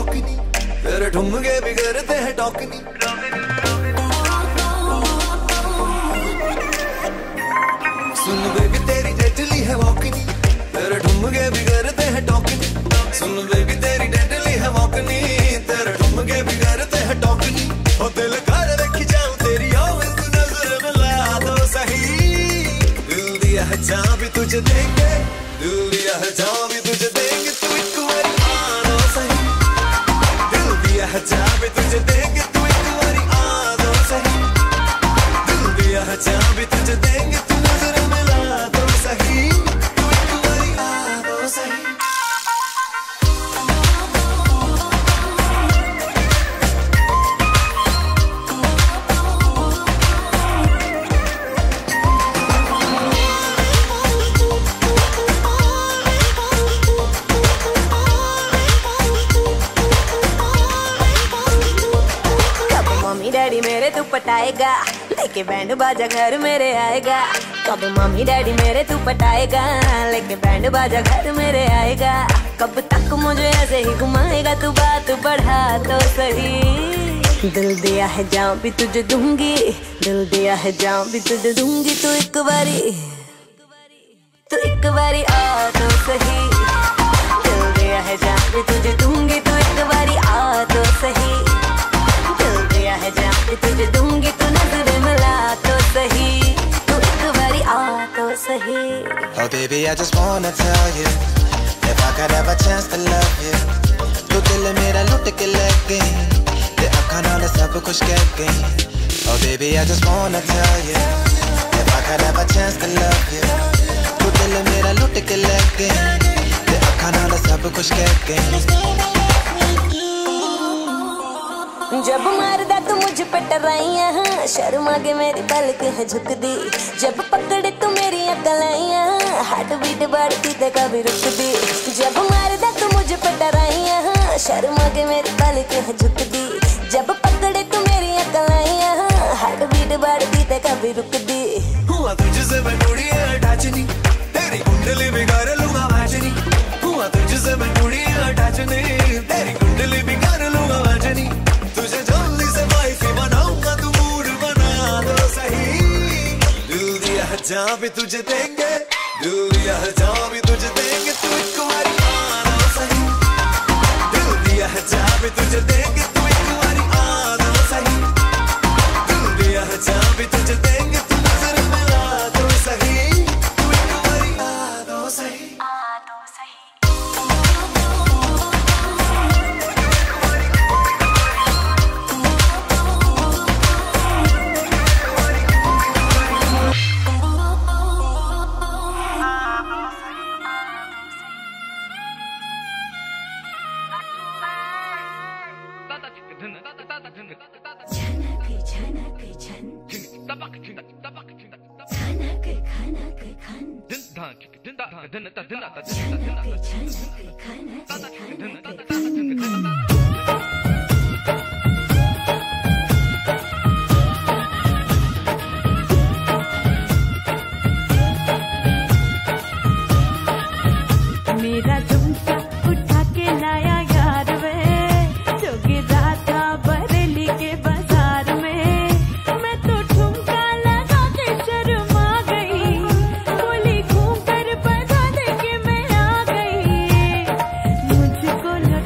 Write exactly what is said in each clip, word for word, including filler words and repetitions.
टॉकनी, तेरे ठुमके भी करते हैं टॉकनी। सुन बेबी तेरी डेडली है वॉकनी, तेरे ठुमके भी करते हैं टॉकनी। सुन बेबी तेरी डेडली है वॉकनी, तेरे ठुमके भी करते हैं टॉकनी। ओ दिल कर रखी जाऊं तेरी आओ तू नजर मिला दो सही। दिल दिया है जहां भी तुझे देंगे, दिल दिया है जहां भी तुझे देंगे, तू एक बारी आ दो सही। दिल दिया है जहां भी तुझे देंगे, तू एक बारी आ दो सही। दिल दिया है जहां भी तुझे देंगे, तू नजर मिला दो सही। तू एक बारी आ दो सही। डैडी मेरे तू पटाएगा, लेके बैंड बाजा घर मेरे आएगा। कब मम्मी डैडी मेरे तू पटाएगा, लेके बैंड बाजा घर मेरे आएगा। कब तक मुझे ऐसे ही घुमाएगा, तू बात बढ़ा तो सही। दिल दिया है जहाँ भी तुझे दूंगी, दिल दिया है जहाँ भी तुझे दूंगी, तू एक बारी तू एक बारी आ तो सही। दिल दिया है जहाँ भी तुझे दूंगी, तू एक बारी आ तो सही। है जहाँ भी तुझे दूंगी, तू नजर मिला तो सही। तू एक बारी आ तो सही। Oh baby I just wanna tell you, if I could have a chance to love you, तू दिल मेरा लुट के ले गई, ते अखां नाल सब कुछ कह गई। Oh baby I just wanna tell you, if I could have a chance to love you, तू दिल मेरा लुट के ले गई, ते अखां नाल सब कुछ कह गई। जब मारदा तू मुझ पे टराइयां, शर्म आगे मेरी पलक है झुक दी। जब पकड़े तू मेरी अकलाइयां, हार्ट बीट बढ़ती ते कभी रुक दी। जब मारदा तू मुझ पे टराइयां, शर्म आगे मेरी पलक है झुक दी। जब पकड़े तू मेरी अकलाइयां, हार्ट बीट बढ़ती ते कभी रुक दी। हुआ तुझसे मैं थोड़ी अटैच नहीं, तेरी कुंडली बिगाड़ लूंगा मैच नहीं। हुआ तुझसे मैं थोड़ी अटैच नहीं, तेरी कुंडली बिगाड़ लूंगा मैच नहीं। तुझे जल्दी से वाइफी बनाऊंगा, तू मूड बना दो सही। दिल दिया है जहाँ भी तुझे देंगे, दिल दिया है जहाँ भी तुझे देंगे, तू एक बारी आ दो सही। दिल दिया है जहाँ भी तुझे देंगे, तू एक बारी आ दो सही। दिल दिया है जहाँ भी तुझे देंगे, तू नजर मिला दो सही। तू एक बारी आ दो सही। मेरा झुमका उठा के लाया यार वे, जो गिरा था बरेली के बाजार में। मैं तो ठुमका लगा के शर्मा गई, बोली घूम कर बता दे के मैं आ गई। मुझको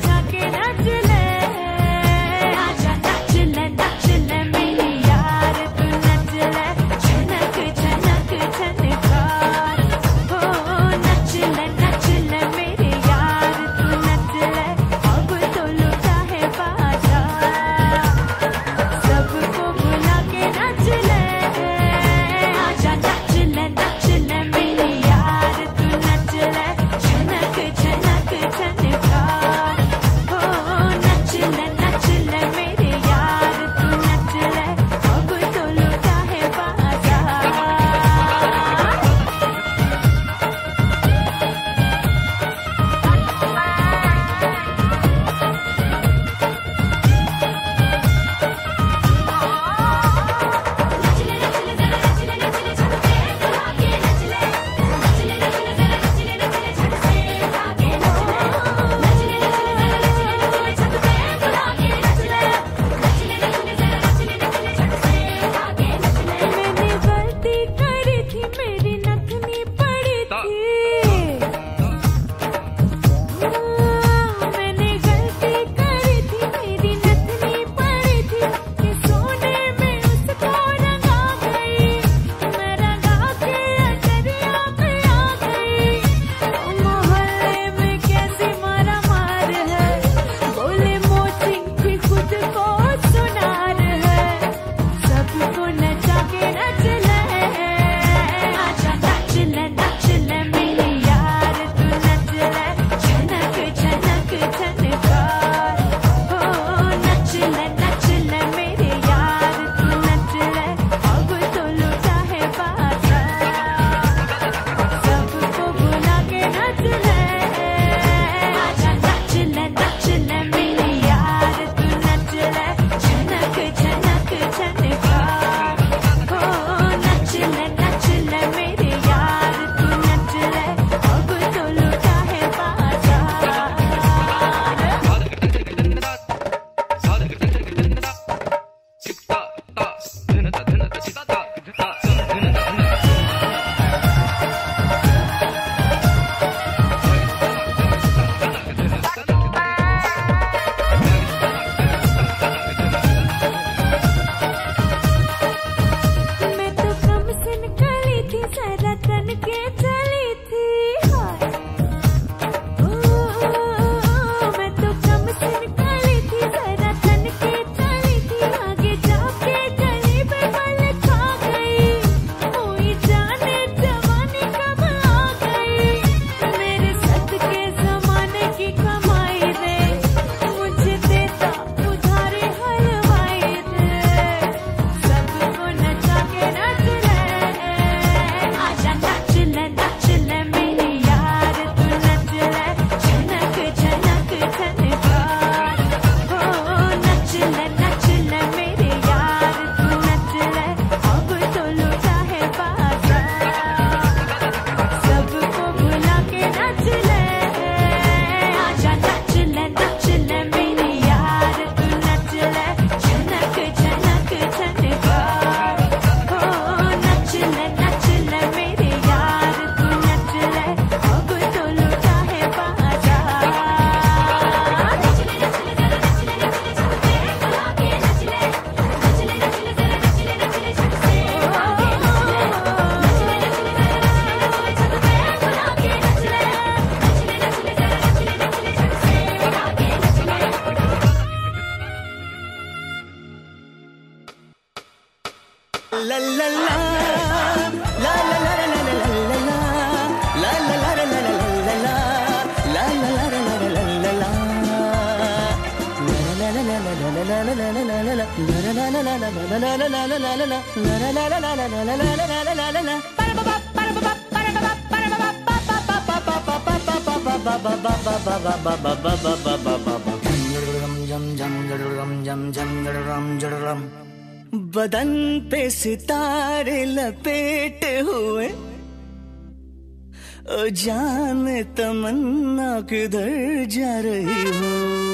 ला ला ला ला ला ला ला ला ला ला ला ला ला ला ला बदन पे सितारे लपेटे हुए ओ जाने तमन्ना किधर जा रही हो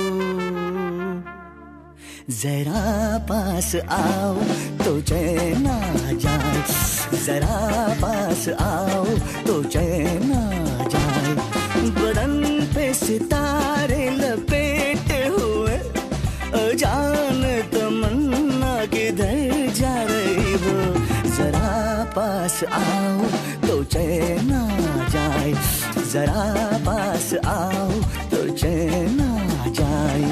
जरा पास आओ तो चैन आ जाए जरा पास आओ तो चैन आ जाए बदन पे सितारे लपेटे हुए जाने तमन्ना किधर जा रही हो जरा पास आओ तो चैन आ जाए जरा पास आओ तो चैन आ जाए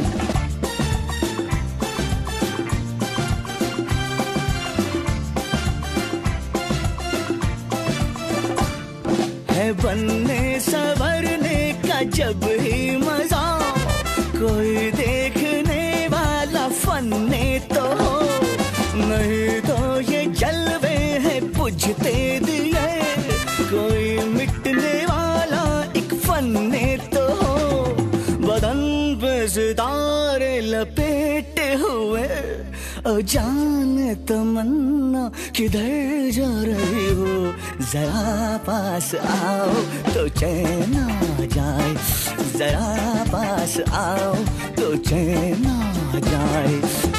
है बनने संवरने का जब ही मजा कोई देखने वाला फन्ने तो हो नहीं तो ये जलवे हैं बुझते दिए कोई मिटने वाला एक फन्ने तो हो बदन पे सितारे लपेटे हुए जाने तमन्ना किधर जा रही हो जरा पास आओ तो चैन आ जाए जरा पास आओ तो चैन आ जाए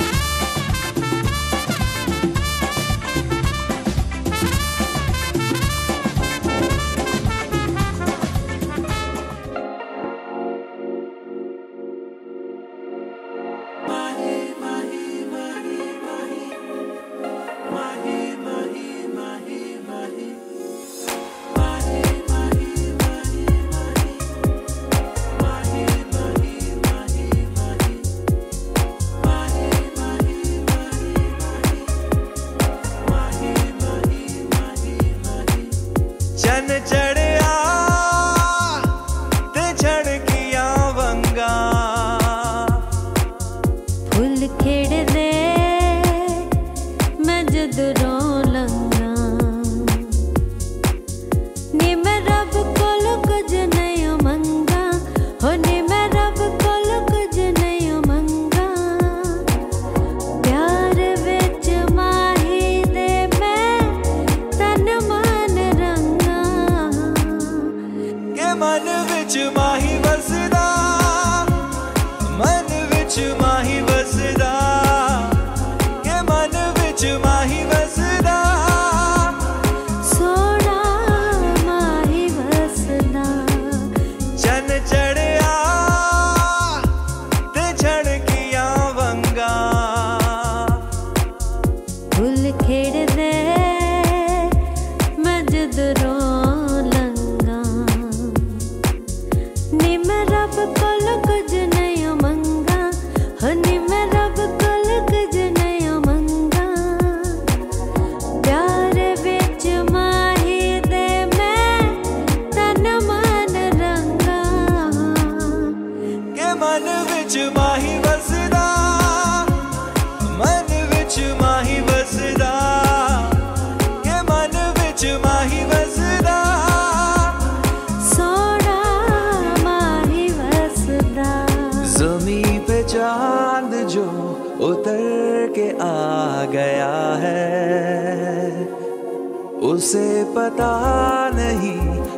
उसे पता नहीं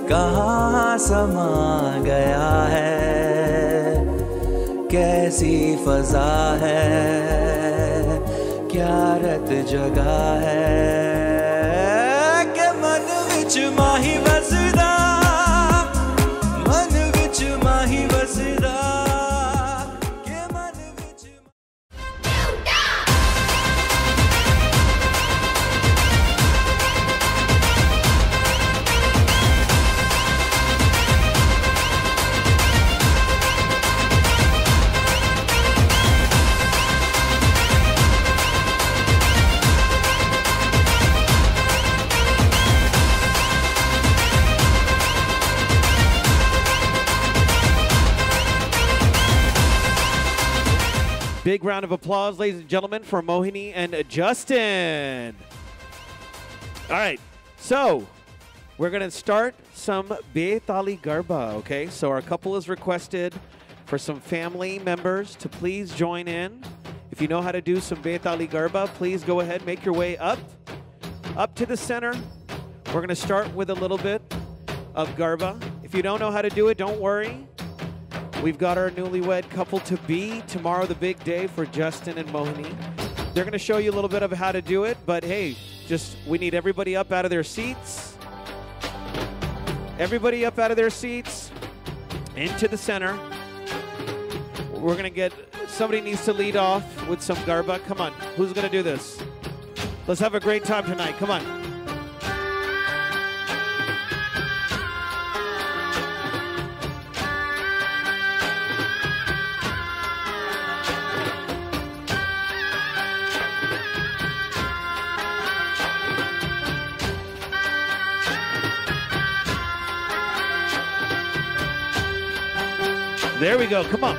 कहाँ समा गया है कैसी फजा है क्या रत जगह है कि मन विच माही वसदा मन विच माही वसदा Big round of applause, ladies and gentlemen, for Mohini and Justin. All right, so we're going to start some Betali Garba, okay? So our couple has requested for some family members to please join in. If you know how to do some Betali Garba, please go ahead, make your way up, up to the center. We're going to start with a little bit of Garba. If you don't know how to do it, don't worry. We've got our newlywed couple to be. Tomorrow, the big day for Justin and Mohini. They're going to show you a little bit of how to do it, but hey, just we need everybody up out of their seats. Everybody up out of their seats, into the center. We're going to get, somebody needs to lead off with some Garba. Come on, who's going to do this? Let's have a great time tonight. Come on. There we go. Come on.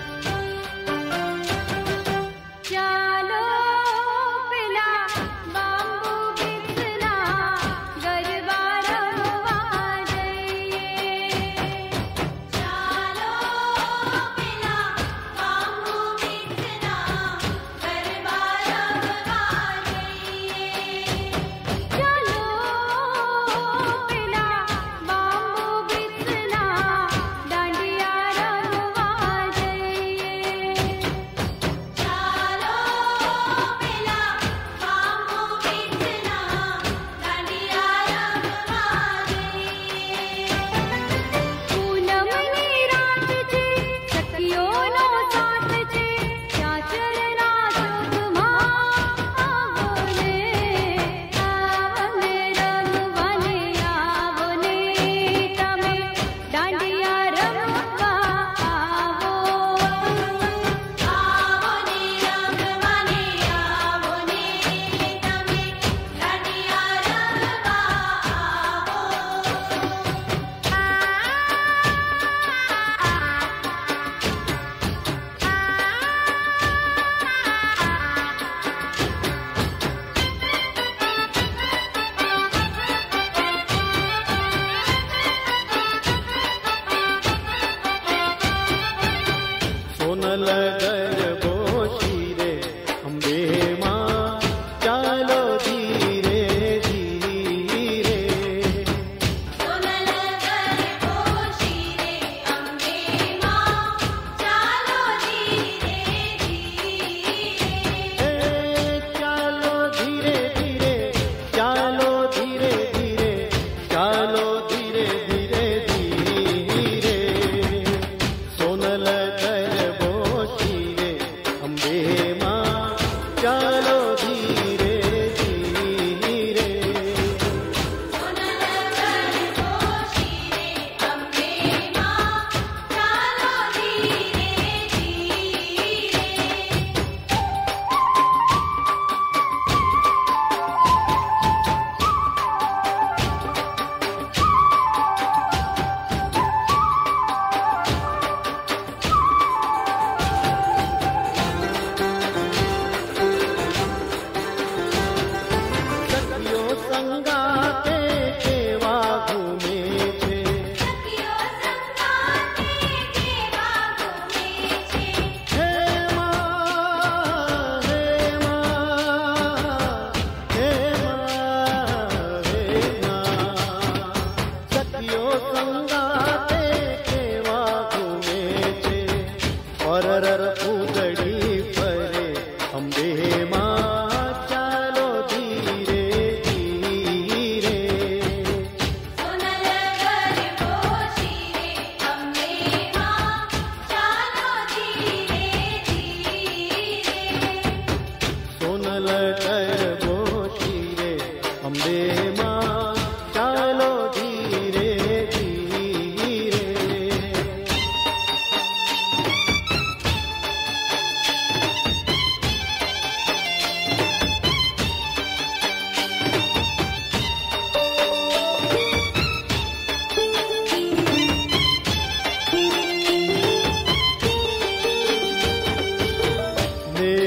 मेरे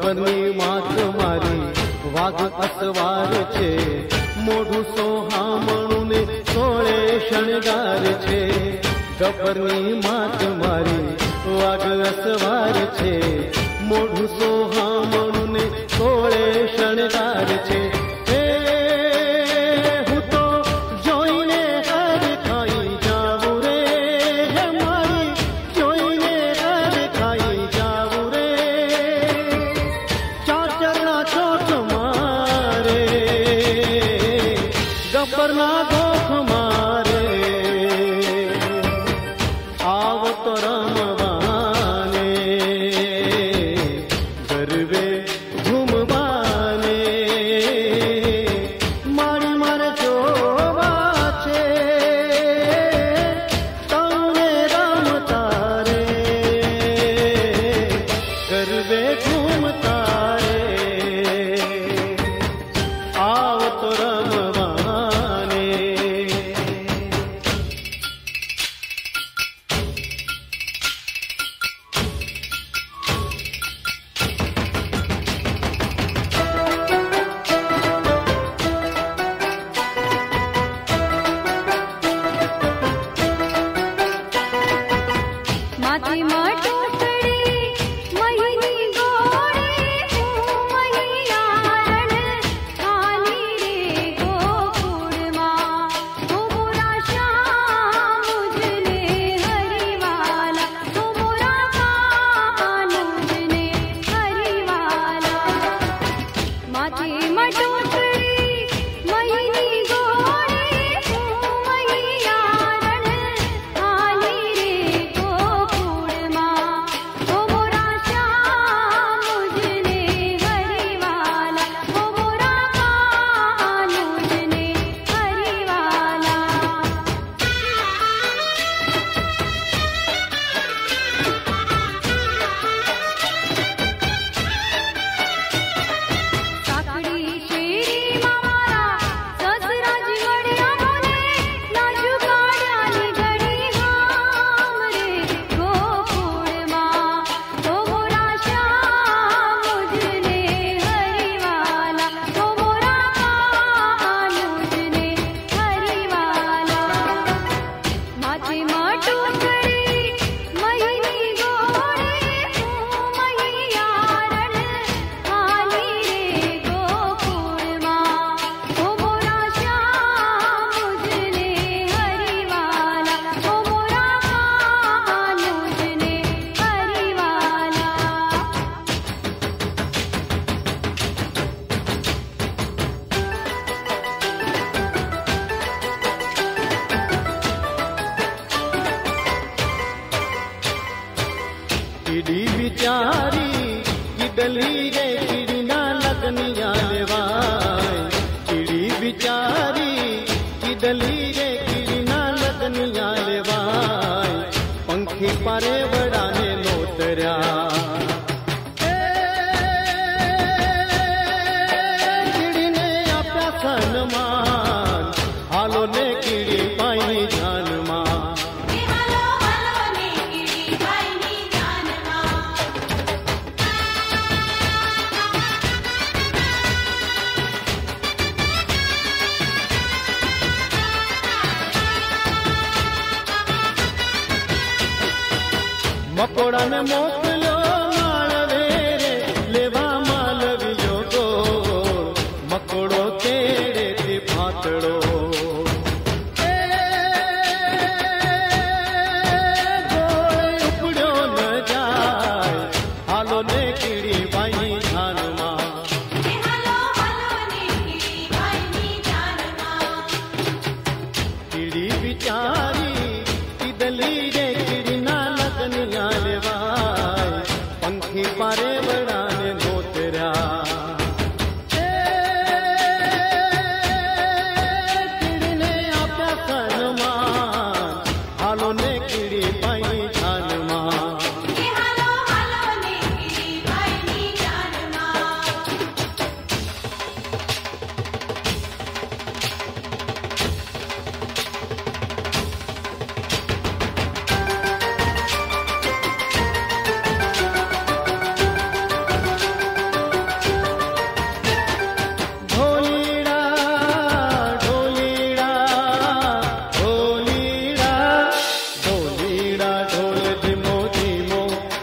ગબ્બરની માત મારી વાઘ અસવાર છે મોઢું સોહામણું ને સોળે શણગાર છે ગબ્બરની માત મારી વાઘ અસવાર છે મોઢું સોહામણું ને સોળે શણગાર છે મકોડા ને મોકલ્યો માળવે રે લેવા માલવીયો ગોળ મકોડો તેડે તે ફાતડો ગોળ ઉપડ્યો ન જાય હાલો ને કીડી બાઈ ધાનમાં કીડી બિચારી કીધલી રે કીડી ના લગન લેવાય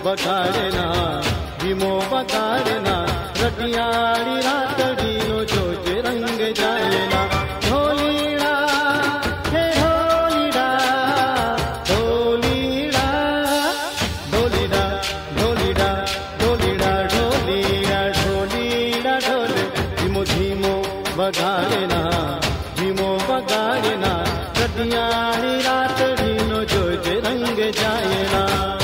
बगाड़ना भीमो बगाड़ना रटियाड़ी रातड़ीनो जोज रंग जायना ढोलीड़ा हे ढोलीड़ा ढोलीड़ा ढोलीड़ा ढोलीड़ा ढोलीड़ा ढोलीड़ा ढोलीड़ा ढोल धीमो धीमो बगाड़ना भीमो बगाड़ना रटियाड़ी रातड़ीनो जोज रंग जायना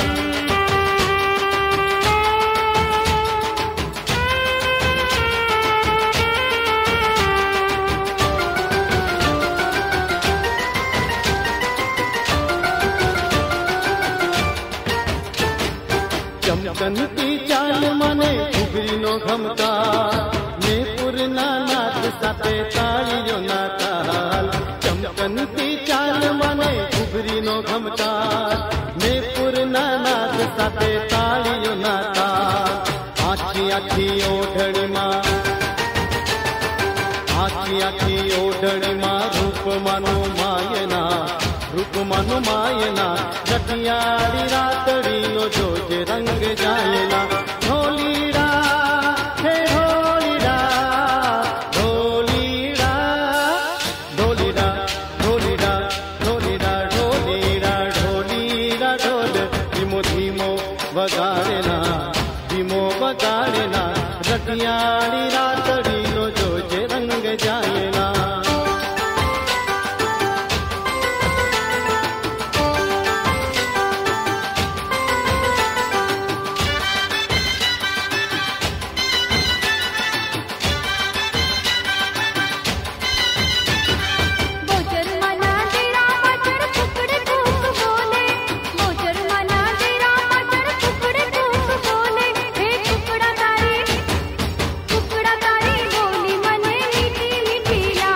चमकनती चाल मने घुगरीनो घमका ने पुरना नाथ साथे ताळीयो ना ताल चमकनती चाल मने घुगरीनो घमका ने पुरना नाथ साथे ताळीयो ना ताल आखी आखी ओढणी मा आखी आखी ओढणी मा रूप मानो मायना रूप मानो मायना रटियाड़ी रातड़ीनो जोज रंग जायना ढोलीड़ा हे ढोलीड़ा ढोलीड़ा ढोलीड़ा ढोलीड़ा ढोलीड़ा ढोलीड़ा ढोलीड़ा ढोल धीमो धीमो बगाड़ना धीमो बगाड़ना रटियाड़ी रातड़ीनो जोज रंग जायना कुकड़ा तारी बोली मने मीठी मीठी ला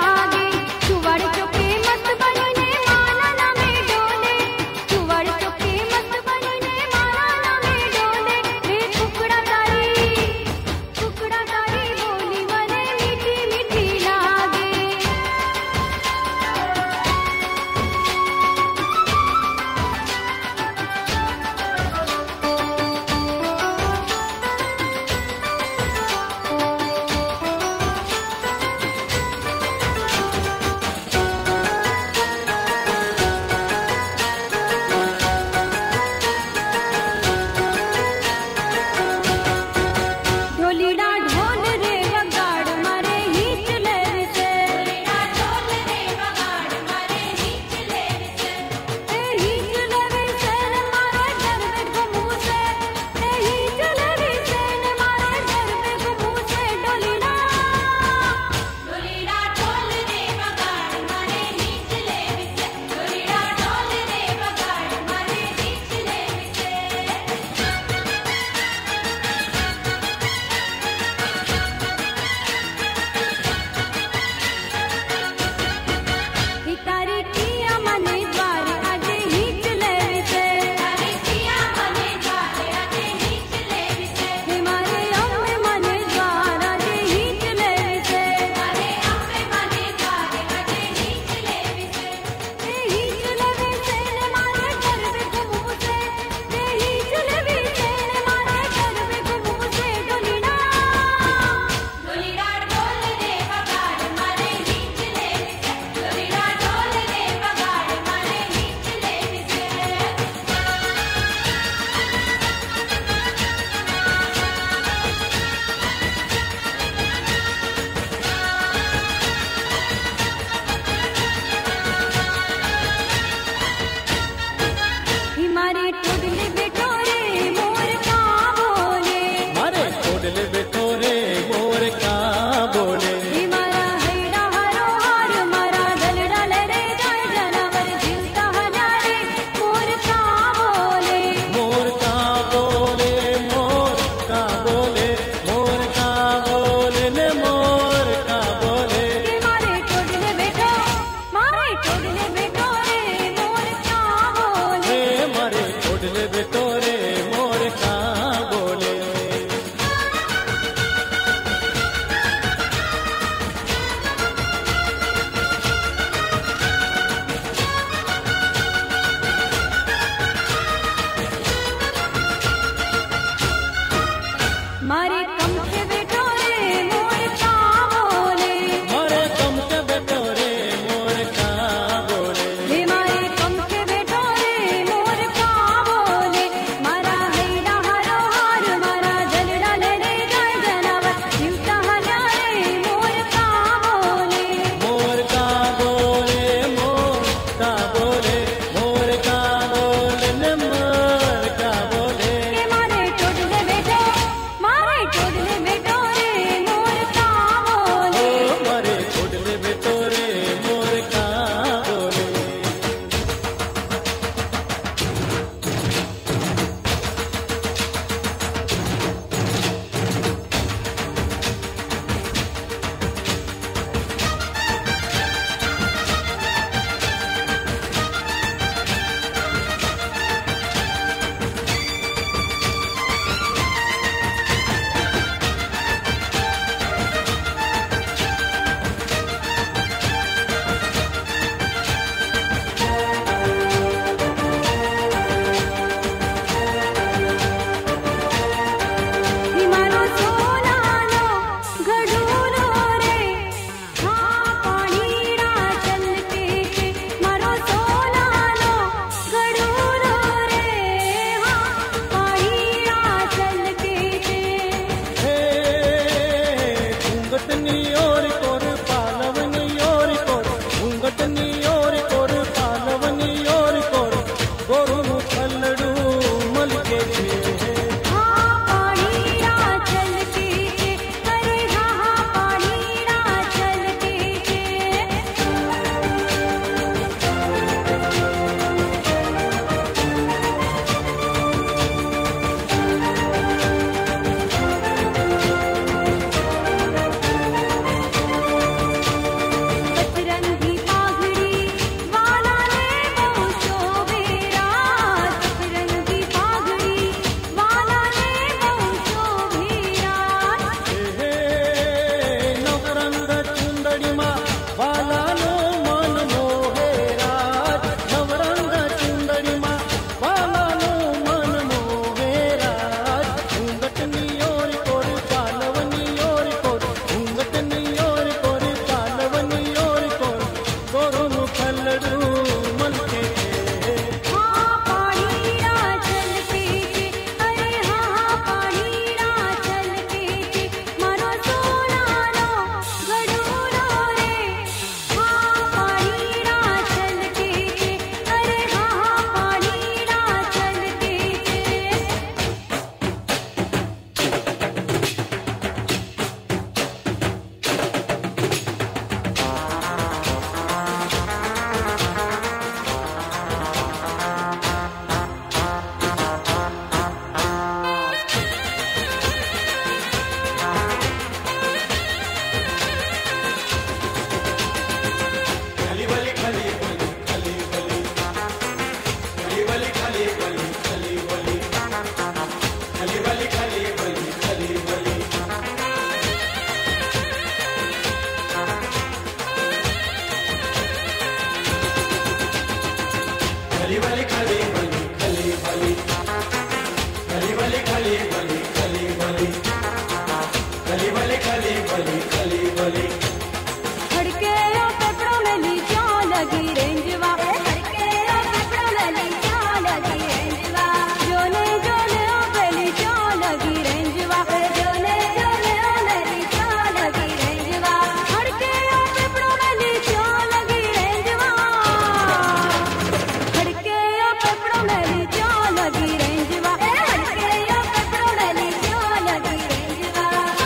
खली बली खली बली खली बली खली बली खली बली खली बली खली बली खली बली खली बली खली बली खली बली खली बली खड़के ओ कपड़ों में ली जा लगी रेंजवा खड़के ओ कपड़ों में ली जा लगी रेंजवा जोने जोने ओ बेली जा लगी रेंजवा जोने जोने ओ मेरी जा लगी रेंजवा खड़के ओ कपड़ों में ली जा लगी रेंजवा खड़के ओ कपड़ों में ली जा लगी रेंजवा खड़के ओ कपड़ों में ली जा लगी रेंजवा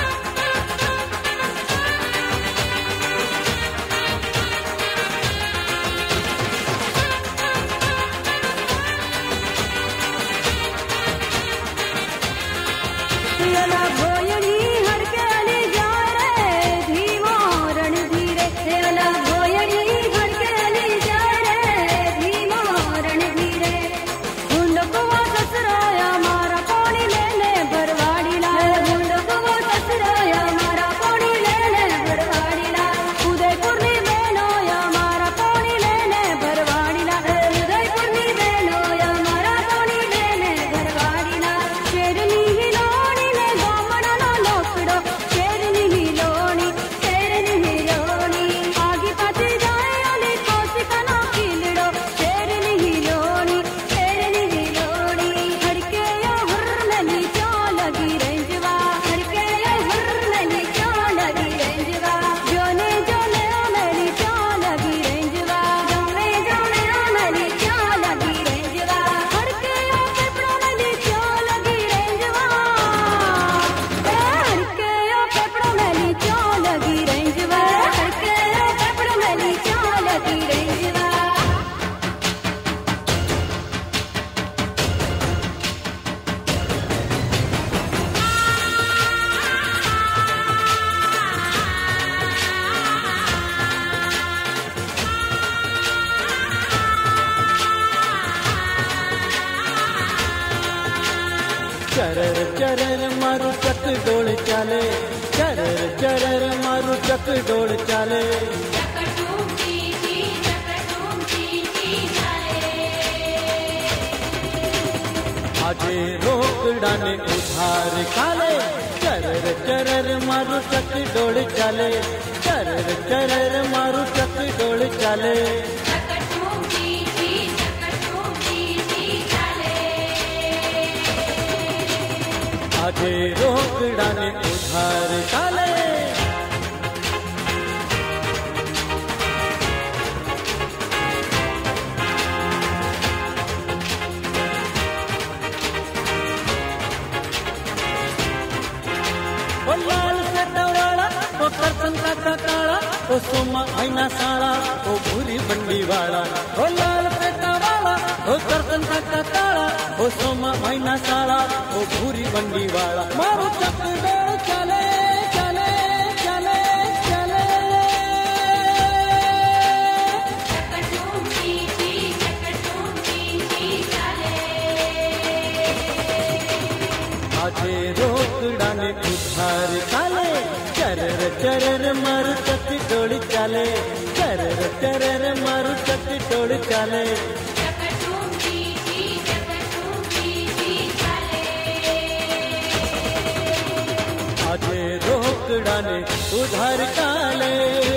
तेला भोयणी हड़के अली जा रे धीमो रणधीरे तेला भोयणी हड़के अली जा रे धीमो रणधीरे गुंडकुआ ससराया मारा पानी लेने भरवाड़ी ला गुंडकुआ ससराया मारा पानी लेने भरवाड़ी ला उदयपुरनी बेनोया मारा पानी लेने भरवाड़ी ला उदयपुरनी बेनोया मारा पानी लेने भरवाड़ी ला शेरनी हिलोनी ने गोमड़ा नो लोकड़ो शेरनी हिलोनी शेरनी हिलोनी आगे पाछे जाए अली कोशिका नो कीलड़ो शेरनी हिलोनी शेरनी हिलोनी हड़के यो हुर्र नली जा लगी रेंजवा हड़के यो हुर्र नली जा लगी रेंजवा जोने जोने ओ मेरी जा लगी रेंजवा जोने जोने ओ मेरी जा लगी रेंजवा हड़के यो कपड़ों नली जा लगी रेंजवा हड़के यो कपड़ों नली जा लगी रेंजवा हड़के यो कपड़ों नली जा लगी रेंजवा चरर चरर मारू चक डोल चाले चरर चरर मारू चक डोल चाले आजे रोकड़ा ने उधार काले चरर चरर मारू चक डोल चाले चरर चरर मारू चक डोल चाले आजे रोकड़ा ने उधार काले ओ लाल से डवराड़ा ओ करसन का काला ओ सोमा आईना साला ओ भूरी बंडी वाला ओ लाल से डवराड़ा ओ करसन का काला ओ सोमा आईना साला ओ भूरी बंडी वाला मारो चक डोल चले चले चले चले आजे रोकड़ा ने उधार काले चरर चरर मारू चक डोल चाले चरर चरर मारू चक डोल चाले आजे रोकड़ा ने उधार काले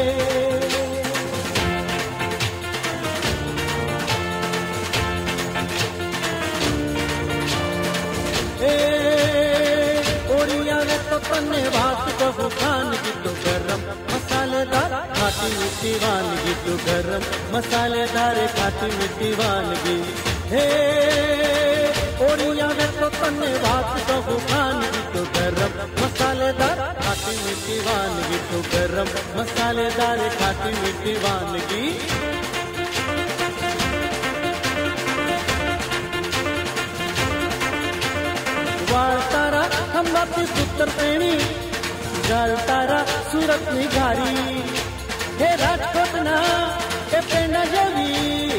ओरिया ने तो पन्ने भात कबू खान की तो गरम मसालेदार खाटी मिट्टी वानगी तो गरम मसालेदार खाटी मिट्टी वानगी हे ओरिया ने तो पन्ने भात कबू खान की तो गरम मसालेदार खाटी मिट्टी वानगी तो गरम मसालेदार खाटी मिट्टी वानगी वाल तारा हम वापस उत्तर पेणी गाल तारा सूरत निघारी हे राजकोट ना हे पेंडा जेवी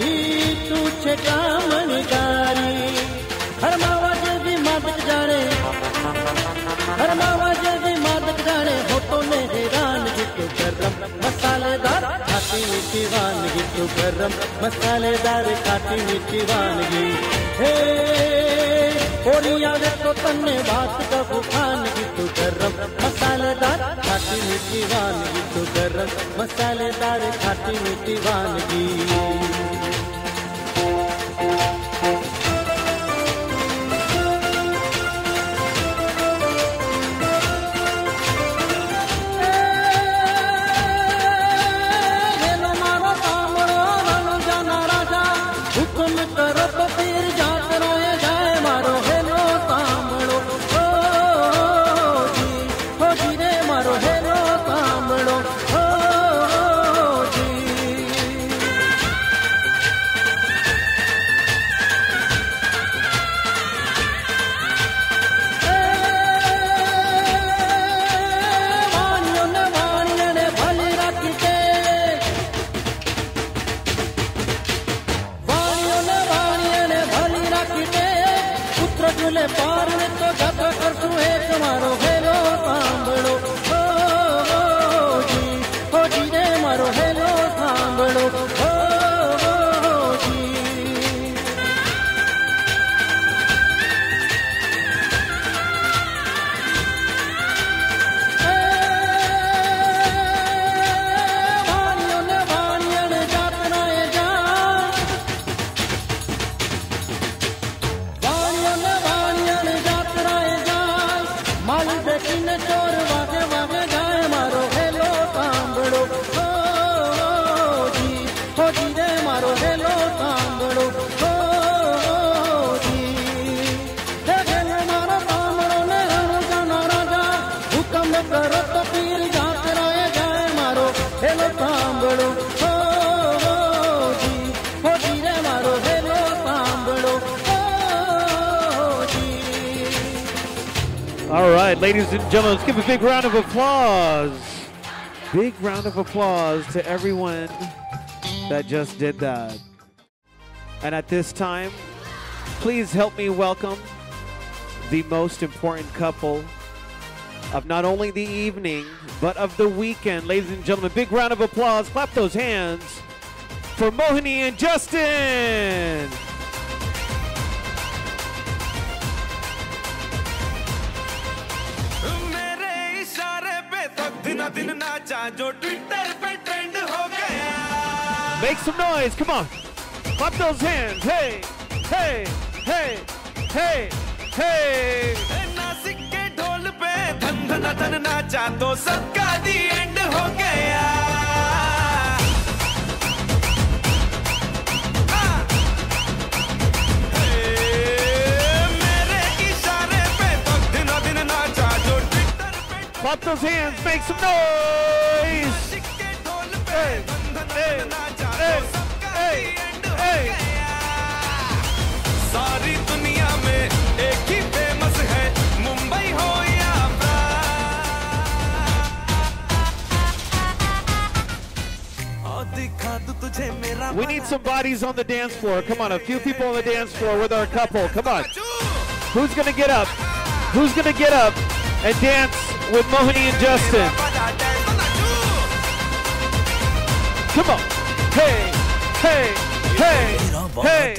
तू छे कामणगारी हर मावा जेवी मादक जाने मीठी वानगी तू गरम मसालेदार खाटी मीठी वानगी हे ओरिया वे तो तन्ने बात कबू खानगी तू गरम मसालेदार खाटी मीठी वानगी तू गरम मसालेदार खाटी मीठी वानगी All right, ladies and gentlemen, let's give a big round of applause. Big round of applause to everyone that just did that. And at this time, please help me welcome the most important couple of not only the evening, but of the weekend. Ladies and gentlemen, big round of applause. Clap those hands for Mohini and Justin. Make some noise, come on. Clap those hands. Hey, hey, hey, hey, hey. Clap those hands, make some noise. Hey, hey, hey, hey, hey. सारी दुनिया में एक ही famous है, मुंबई हो या प्राग। We need some bodies on the dance floor. Come on, a few people on the dance floor with our couple. Come on. Who's gonna get up? Who's gonna get up and dance with Mohini and Justin? Come on. Hey, hey, hey, hey.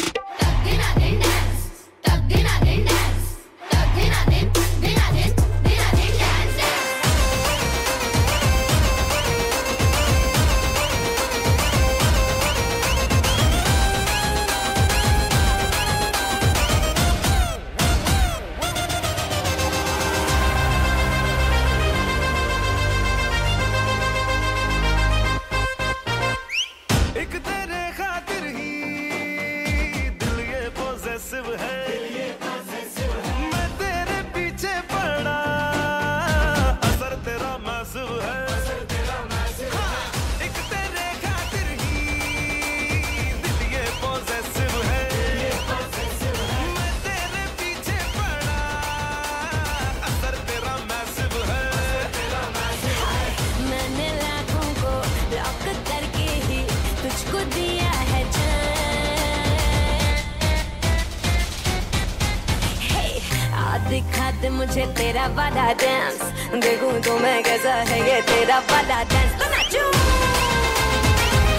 दिखा दे मुझे तेरा वाला dance, देखूं तो मैं कैसा है ये तेरा वाला डांस। तो नाचूं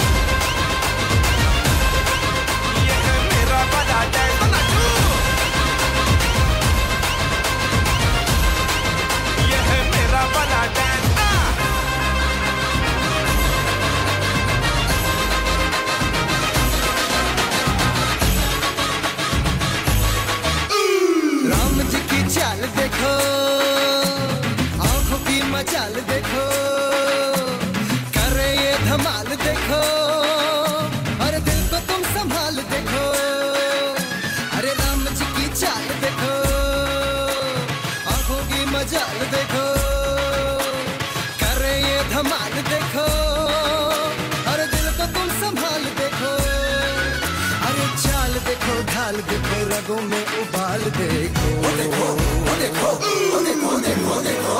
चाल देखो, आंखों की मचाल देखो, करे ये धमाल देखो, अरे दिल को तुम संभाल देखो, अरे राम जी की चाल देखो, आंखों की मचाल देखो, करे ये धमाल देखो, अरे दिल को तुम संभाल देखो, अरे चाल देखो, ढाल देखो, रगों में उबाल देखो, ओ देखो, ओ देखो, ओ देखो, देखो, देखो।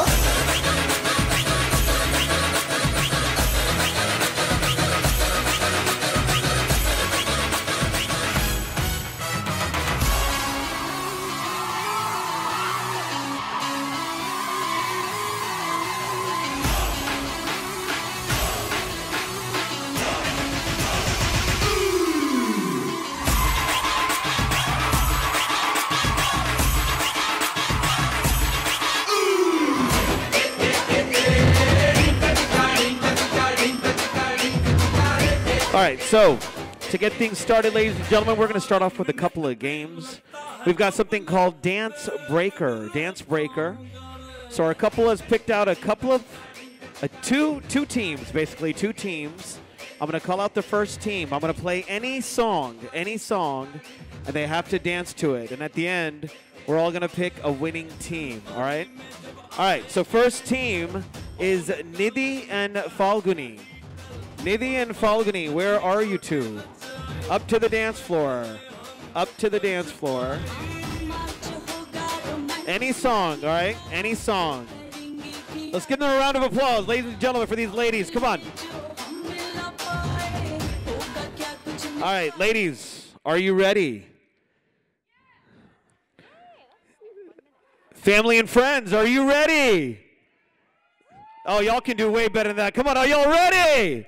All right, so to get things started, ladies and gentlemen, we're going to start off with a couple of games. We've got something called Dance Breaker. Dance Breaker. So our couple has picked out a couple of uh, two two teams, basically two teams. I'm going to call out the first team. I'm going to play any song, any song, and they have to dance to it. And at the end, we're all going to pick a winning team. All right. All right. So first team is Nidhi and Falguni. Nidhi and Falguni, where are you two? Up to the dance floor. Up to the dance floor. Any song, all right? Any song. Let's give them a round of applause, ladies and gentlemen, for these ladies. Come on. All right, ladies, are you ready? Family and friends, are you ready? Oh, y'all can do way better than that. Come on, are y'all ready?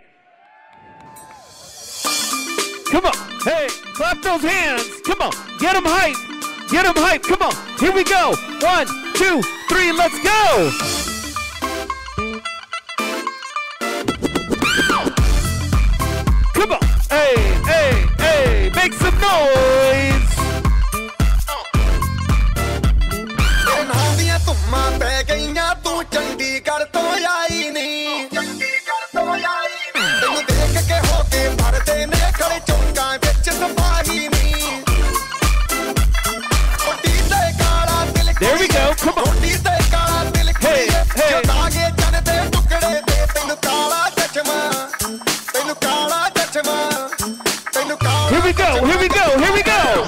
Come on, hey, clap those hands. Come on, get them hype. Get them hype, come on. Here we go. One, two, three, let's go. Come on, hey, hey, hey, make some noise. There we go, come on. Hey, hey. Here we go, here we go, here we go.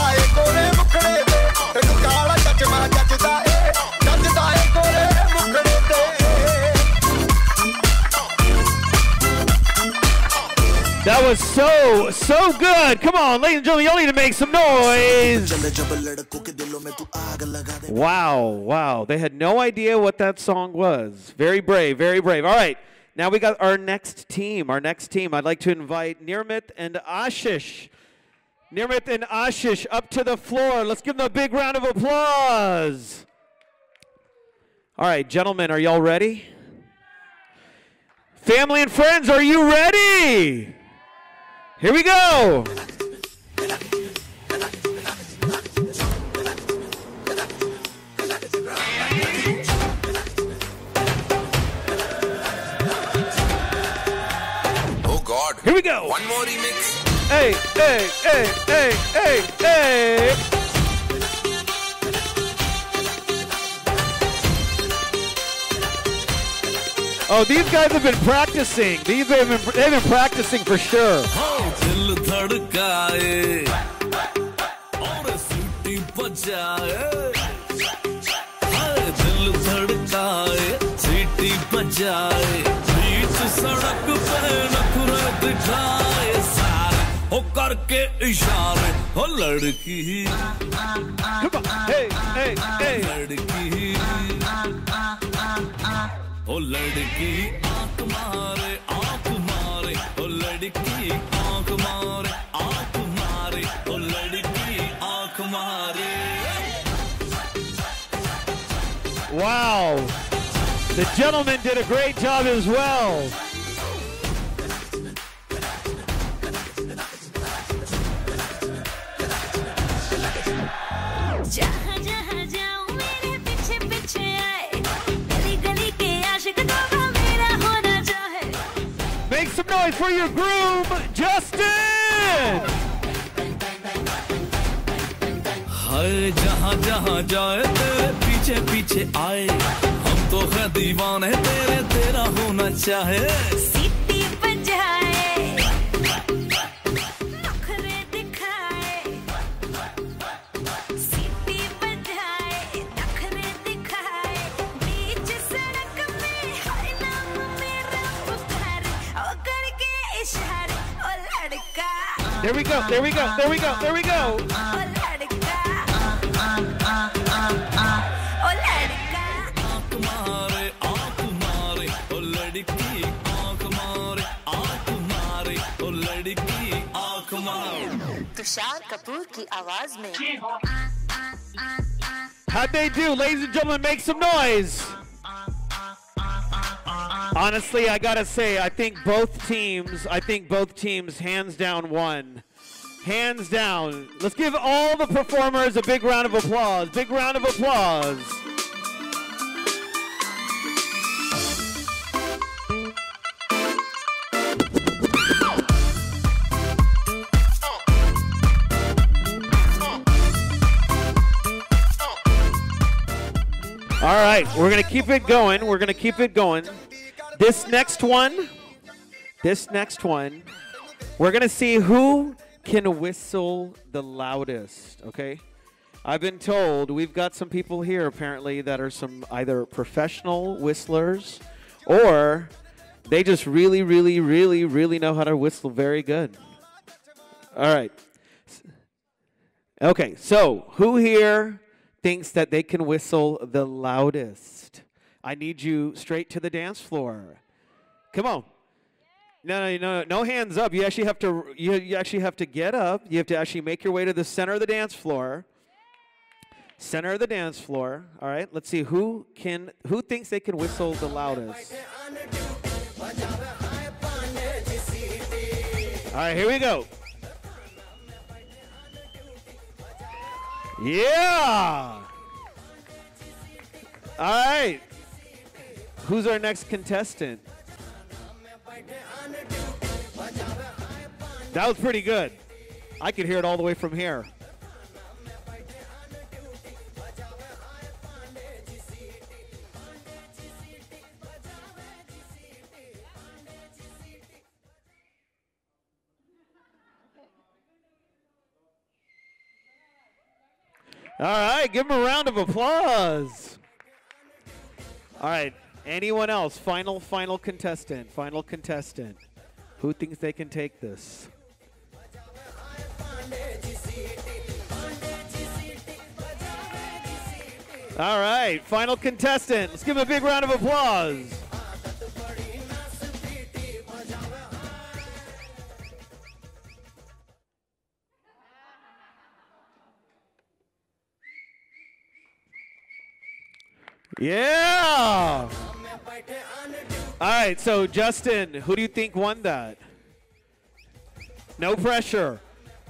That was so, so good. Come on, ladies and gentlemen, y'all need to make some noise. Wow, wow. They had no idea what that song was. Very brave, very brave. All right, now we got our next team. Our next team, I'd like to invite Nirmit and Ashish. Nirmit and Ashish up to the floor. Let's give them a big round of applause. All right, gentlemen, are y'all ready? Family and friends, are you ready? Here we go. Oh God. Here we go. One more remix. Hey, hey, hey, hey, hey, hey. Oh, these guys have been practicing. These have been, they've been practicing for sure. दिल धड़काए और सीटी बजाए, दिल धड़काए सीटी बजाए, बीच सड़क पे नखरे दिखाए सारे हो करके इशारे हो लड़की Come on, hey, hey, hey. लड़की ओ लड़की आंख मारे आंख मारे ओ लड़की आंख मारे आंख मारे ओ लड़की आंख मारे. Wow. The gentleman did a great job as well. जहाँ जहाँ जाऊँ some noise for your groom, Justin! हाय जहाँ जहाँ जाए तेरे पीछे पीछे आए हम तो है दीवाने तेरे तेरा होना चाहे सीटी बजाए नखरे दिखाए सीटी बजाए नखरे दिखाए बीच सड़क में हर नाम मेरा पुकारे ओ करके इशारे ओ लड़का There we go, there we go, there we go, there we go. ओ लड़का ओ लड़का आँख मारे आँख मारे ओ लड़की आँख मारे आँख मारे ओ लड़की आँख मारे तुषार कपूर की आवाज में How'd they do? Ladies and gentlemen, make some noise. Honestly, I gotta say, I think both teams, I think both teams hands down won. Hands down. Let's give all the performers a big round of applause. Big round of applause. All right, we're going to keep it going. We're going to keep it going. This next one, this next one, we're going to see who can whistle the loudest, okay? I've been told we've got some people here apparently that are some either professional whistlers or they just really, really, really, really know how to whistle very good. All right. Okay, so who here thinks that they can whistle the loudest? I need you straight to the dance floor. Come on. No, no, no, no hands up. You actually have to. You, you actually have to get up. You have to actually make your way to the center of the dance floor. Center of the dance floor. All right. Let's see who can. Who thinks they can whistle the loudest? All right. Here we go. Yeah. All right. Who's our next contestant? That was pretty good. I could hear it all the way from here. All right, give him a round of applause. All right, anyone else? Final, final contestant, final contestant. Who thinks they can take this? All right, final contestant. Let's give him a big round of applause. Yeah! All right, so Justin, who do you think won that? No pressure.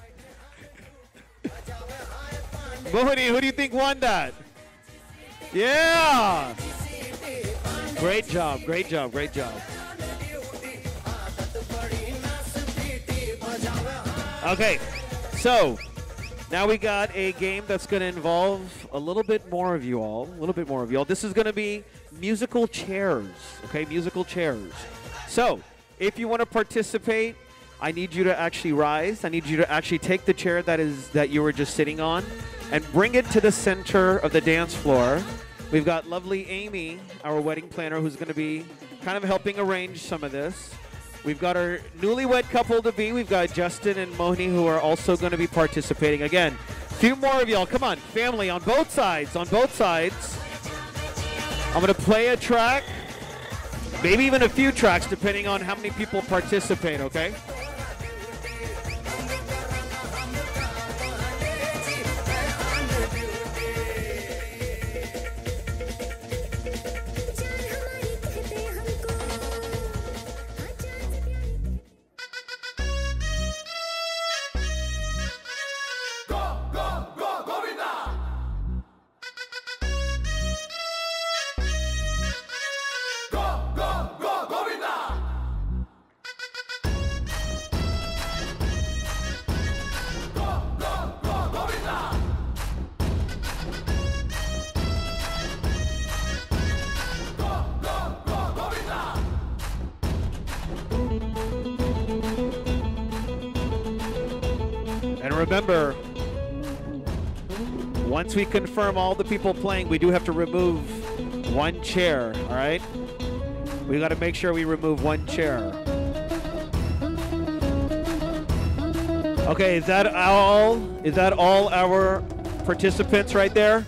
Mohini, who do you think won that? Yeah! Great job, great job, great job. Okay, so now we got a game that's going to involve a little bit more of you all, a little bit more of you all. This is going to be musical chairs, okay, musical chairs. So if you want to participate, I need you to actually rise. I need you to actually take the chair that is that you were just sitting on and bring it to the center of the dance floor. We've got lovely Amy, our wedding planner, who's going to be kind of helping arrange some of this. We've got our newlywed couple to be. We've got Justin and Mohini, who are also going to be participating. Again, a few more of y'all. Come on, family, on both sides, on both sides. I'm going to play a track, maybe even a few tracks, depending on how many people participate, okay? remember, once we confirm all the people playing, we do have to remove one chair, all right? We got to make sure we remove one chair. Okay, is that all? Is that all our participants right there?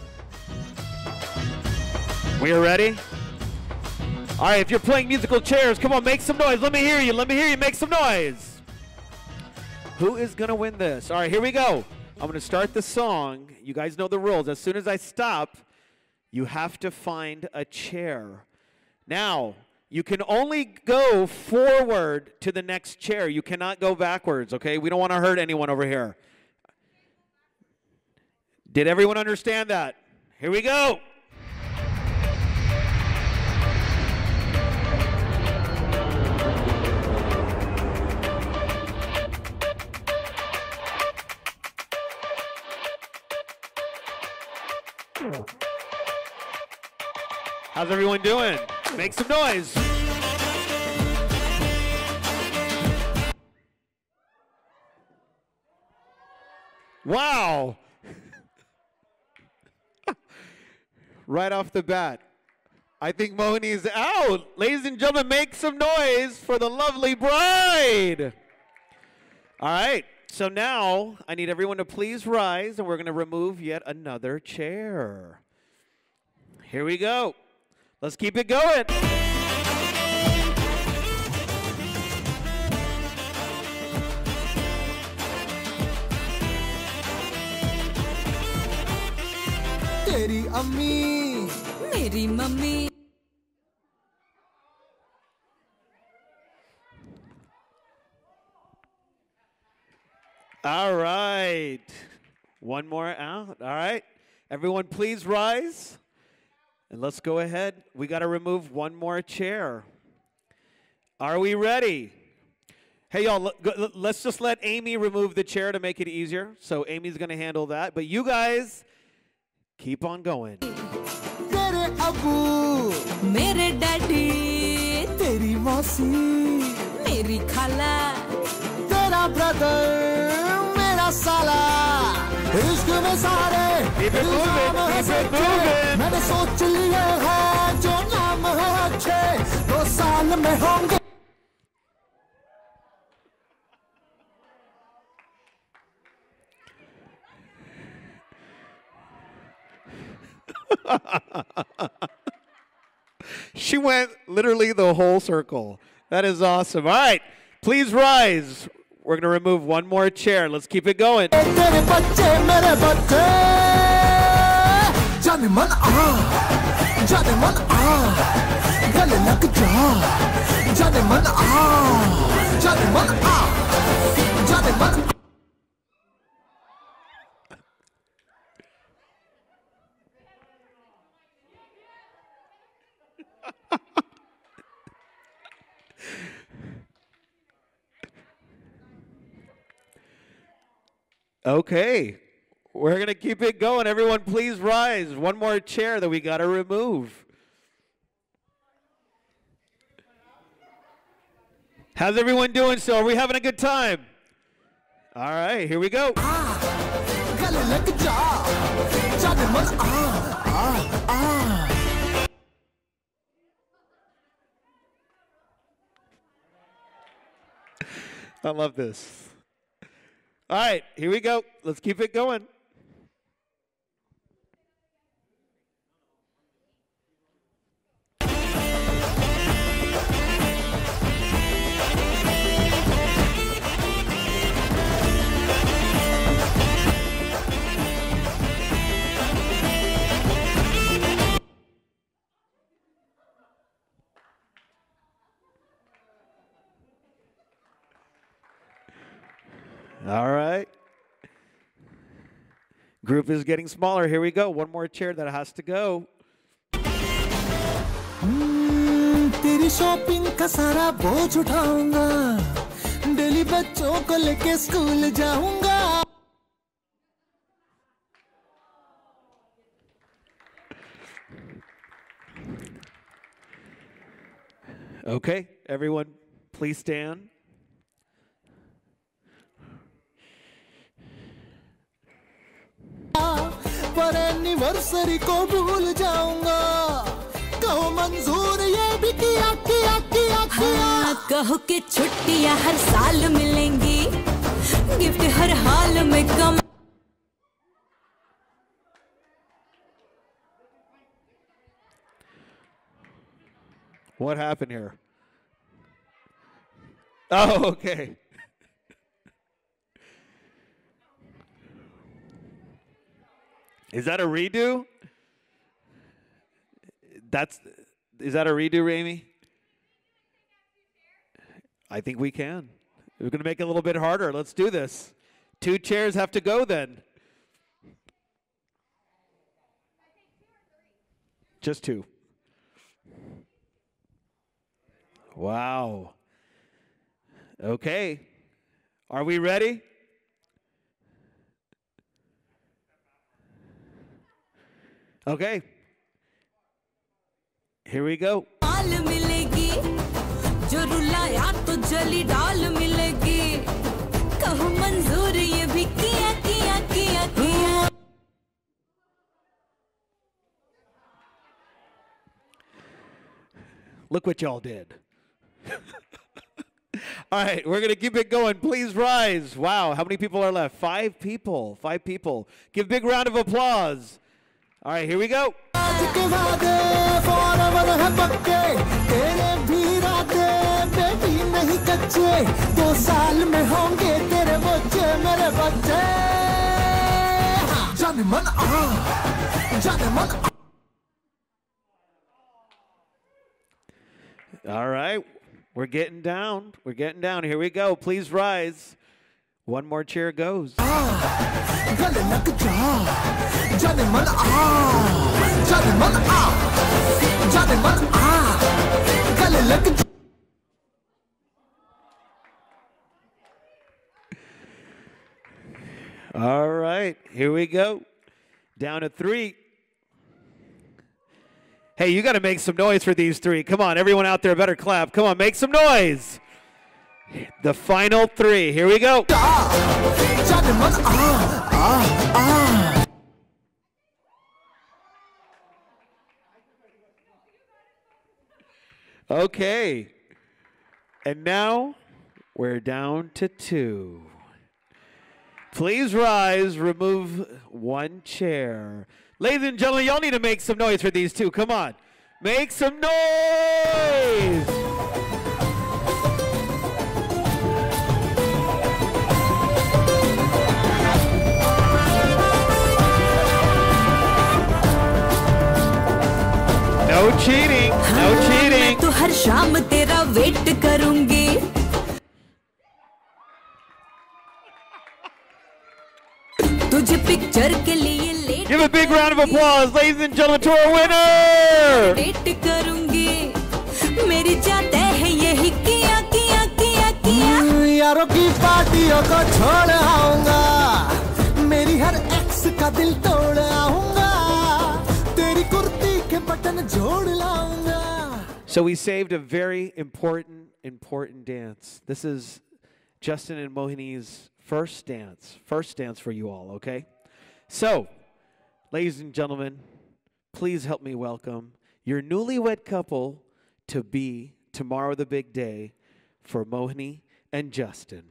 We are ready? All right, if you're playing musical chairs, come on, make some noise. Let me hear you. Let me hear you. Make some noise. Who is going to win this? All right, here we go. I'm going to start the song. You guys know the rules. As soon as I stop, you have to find a chair. Now, you can only go forward to the next chair. You cannot go backwards, okay? We don't want to hurt anyone over here. Did everyone understand that? Here we go. How's everyone doing? Make some noise. Wow. Right off the bat, I think Mohini is out. Ladies and gentlemen, make some noise for the lovely bride. All right, so now I need everyone to please rise, and we're going to remove yet another chair. Here we go. Let's keep it going. तेरी अम्मी मेरी mummy All right. One more out. All right. Everyone, please rise. And let's go ahead. We got to remove one more chair. Are we ready? Hey, y'all, let's just let Amy remove the chair to make it easier. So Amy's going to handle that. But you guys, keep on going. तेरे अबू मेरे daddy तेरी मौसी मेरी खाला तेरा brother मेरा साला इश्क में सारे इल्जाम है सच्चे मैंने सोच लिए हैं जो नाम है अच्छे दो साल में होंगे She went literally the whole circle. That is awesome. All right, please rise. We're going to remove one more chair. Let's keep it going. तेरे बच्चे मेरे बच्चे जाने मन आ जाने मन आ गले लग जा जाने मन आ जाने मन आ जाने मन आ Okay, we're going to keep it going. Everyone, please rise. One more chair that we got to remove. How's everyone doing so? Are we having a good time? All right, here we go. गले लग जा जाने मन आ आ आ I love this. All right, here we go. Let's keep it going. All right. Group is getting smaller. Here we go. One more chair that has to go. तेरी shopping का सारा बोझ उठाऊंगा डेली बच्चों को लेके स्कूल जाऊंगा Okay, everyone, please stand. पर एनिवर्सरी को भूल जाऊंगा। कहो मंजूर ये भी किया किया किया किया। हाँ, कहो कि छुट्टियां हर साल मिलेंगी, गिफ्ट हर हाल में कम। What happened here? Oh, okay. Is that a redo? That's, is that a redo, Ramy? I think we can. We're going to make it a little bit harder. Let's do this. Two chairs have to go then. Just two. Wow. Okay. Are we ready? Okay. Here we go. माल मिलेगी, जो रुलाया तो जली डाल मिलेगी। कहो मंजूर ये भी किया किया किया किया। Look what y'all did. All right, we're going to keep it going. Please rise. Wow, how many people are left? Five people. Five people. Give a big round of applause. All right, here we go. All right, we're getting down. We're getting down. Here we go. Please rise. One more chair goes. All right, here we go. Down to three. Hey, you got to make some noise for these three. Come on, everyone out there better clap. Come on, make some noise. The final three. Here we go. Okay. And now we're down to two. Please rise, remove one chair. Ladies and gentlemen, y'all need to make some noise for these two. Come on. Make some noise! No cheating. No cheating. तो हर शाम तेरा wait करूंगी। तुझे picture के लिए late. Give a big round of applause, ladies and gentlemen, to our winner. Wait करूंगी, मेरी जाते हैं यही किया किया किया किया। यारों की पार्टियों को छोड़ आऊंगा, मेरी हर एक्स का दिल तोड़ आऊंगा, तेरी कुर्ती के बटन जोड़ लाऊंगा। So we saved a very important, important dance. This is Justin and Mohini's first dance. First dance for you all, okay? So, ladies and gentlemen, please help me welcome your newlywed couple to be tomorrow the big day for Mohini and Justin.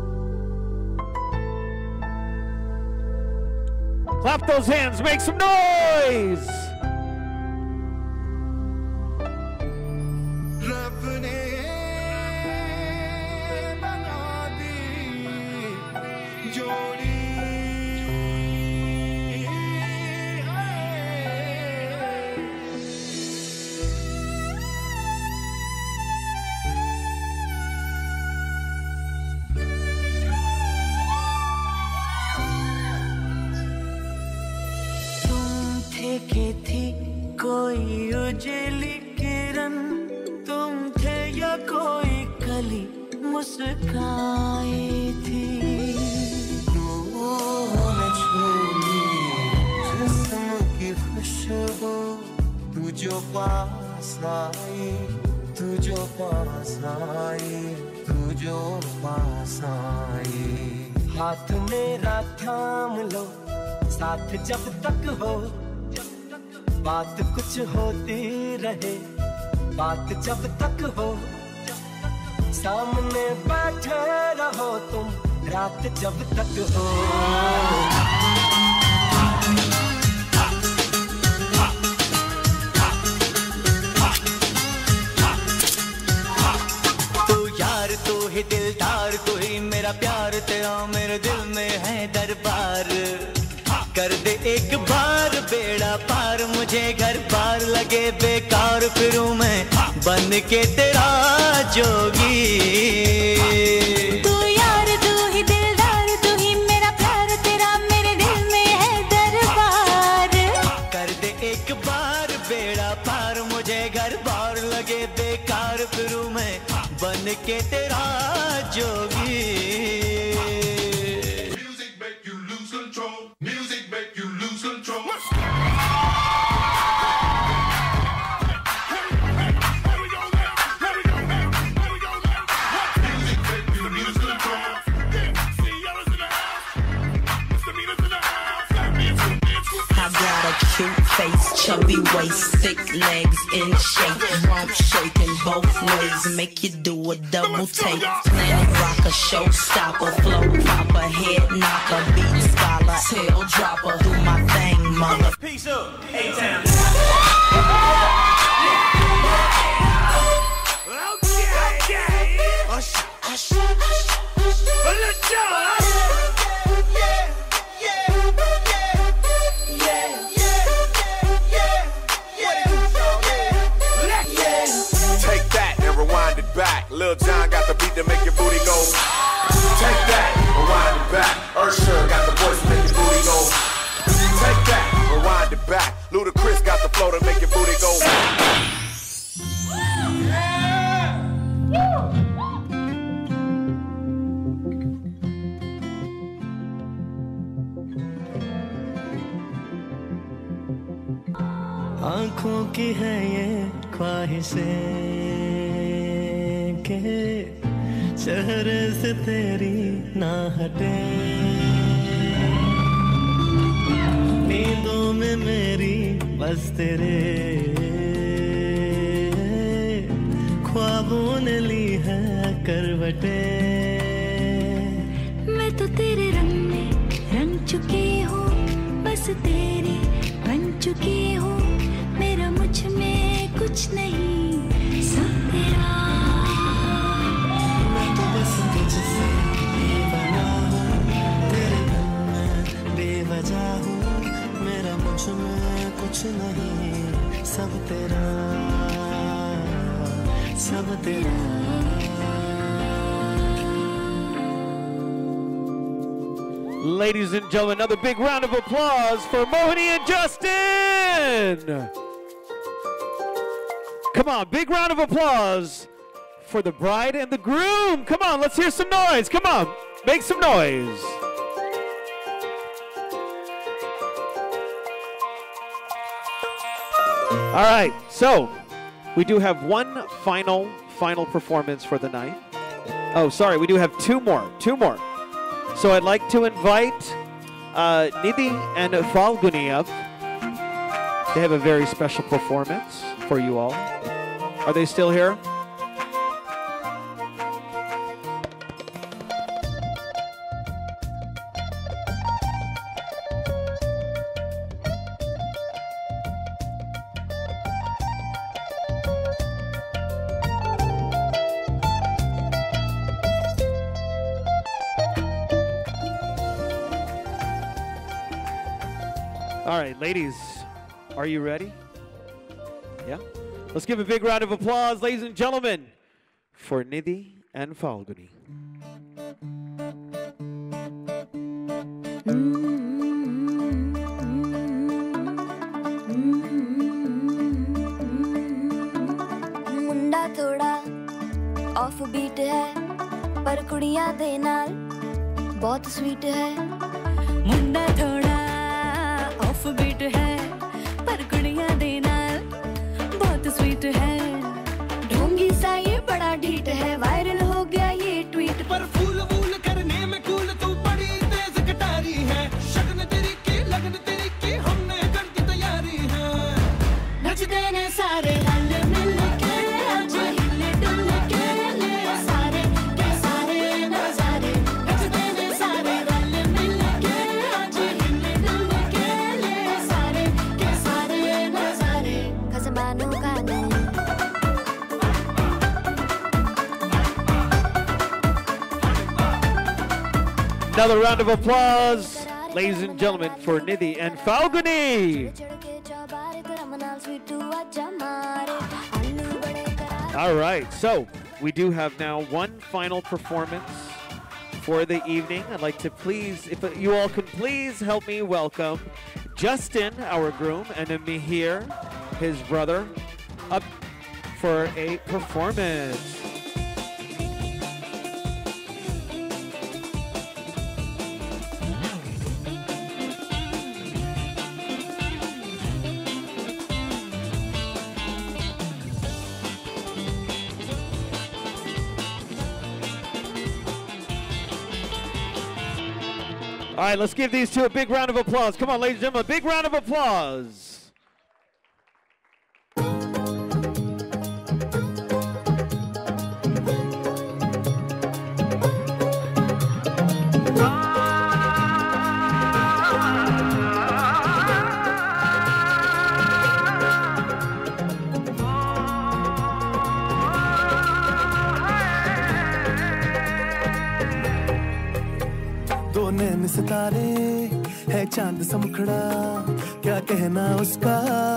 Clap those hands, make some noise! कोई उजली किरण तुम थे या कोई कली मुस्काई थी, में छूली जिस्म की खुशबू, तू जो पास आई, तू जो पास आई, तू जो पास आई, हाथ मेरा थाम लो, साथ जब तक हो, बात कुछ होती रहे, बात जब तक हो, सामने बैठे रहो तुम रात जब तक हो। तू यार तू ही दिलदार, तू ही मेरा प्यार, तेरा मेरे दिल में है दरबार। कर दे एक बार बेड़ा पार, मुझे घर बार लगे बेकार, फिरूं मैं बन के तेरा जोगी। तू यार तू ही दिलदार, तू ही मेरा प्यार, तेरा मेरे दिल में है दरबार। कर दे एक बार बेड़ा पार, मुझे घर बार लगे बेकार, फिरूं मैं बन के तेरा जोगी। Cute face, chubby waist, thick legs in shape, rump shaking both ways, make you do a double take. Planet rocker, showstopper, flow popper, head knocker, beat scholar, tail dropper, do my thing, mother. Peace up, A-Town. Hush, hush, hush. Let's go. Back. Lil Jon got the beat to make your booty go. Take that, rewind it back. Usher got the voice to make your booty go. Take that, rewind it back. Ludacris got the flow to make your booty go. आँखों की है ये ख्वाहिशें के चेहरे से तेरी ना हटे, नींदों में मेरी बस तेरे ख्वाबों ने ली है करवटे। मैं तो तेरे रंग में रंग चुकी हूँ, बस तेरी बन चुकी हूँ, मेरा मुझ में कुछ नहीं सब तेरा। मैं तो बस तुझसे बेवजह हूँ, तेरे दिल में बेवजह हूँ, मेरा मुझ में कुछ नहीं सब तेरा, सब तेरा। Ladies and gentlemen, another big round of applause for Mohini and Justin. Come on, big round of applause for the bride and the groom. Come on, let's hear some noise. Come on, make some noise. All right, so we do have one final, final performance for the night. Oh, sorry, we do have two more, two more. So I'd like to invite uh, Nidhi and Falguni up. They have a very special performance for you all. Are they still here? All right, ladies, are you ready? Yeah? Let's give a big round of applause, ladies and gentlemen, for Nidhi and Falguni. मुंडा थोड़ा off beat है, पर कुड़ियां दे नाल बहुत sweet है। मुंडा थोड़ा off beat है, पर कुड़ियां दे नाल बहुत स्वीट है। ढोंगी सा ये बड़ा ढीठ है, वायरल हो गया ये ट्वीट पर फूल वूल करने में कूल तू बड़ी तेज कटारी है। शगन तेरी की लगन सारे रल मिल के आज हिल डुल के ले सारे के सारे नजारे नचते ने सारे रल मिल के आज हिल डुल के ले सारे के सारे नजारे खसबानों का नहीं Another round of applause, ladies and gentlemen, for Nidhi and Falguni. All right, so we do have now one final performance for the evening. I'd like to please, if you all can please help me welcome Justin, our groom, and then Mihir, his brother, up for a performance. All right, let's give these two a big round of applause. Come on, ladies and gentlemen, a big round of applause. दो नैन सितारे है चांद समखड़ा क्या कहना उसका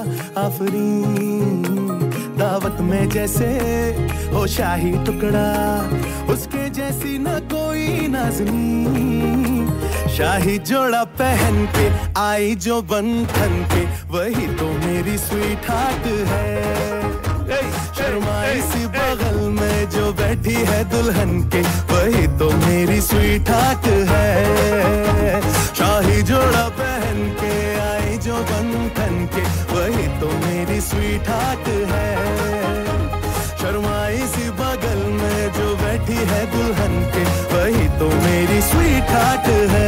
आफरीन दावत में जैसे हो शाही टुकड़ा उसके जैसी न कोई नाज़नीन शाही जोड़ा पहन के आई जो बंधन के वही तो मेरी स्वीट हार्ट है शर्माई सी बगल में जो बैठी है दुल्हन के वही तो मेरी स्वीट हार्ट है शाही जोड़ा पहन के आई जो बंधन के वही तो मेरी स्वीट हार्ट है शर्माई सी बगल में जो बैठी है दुल्हन के वही तो मेरी स्वीट हार्ट है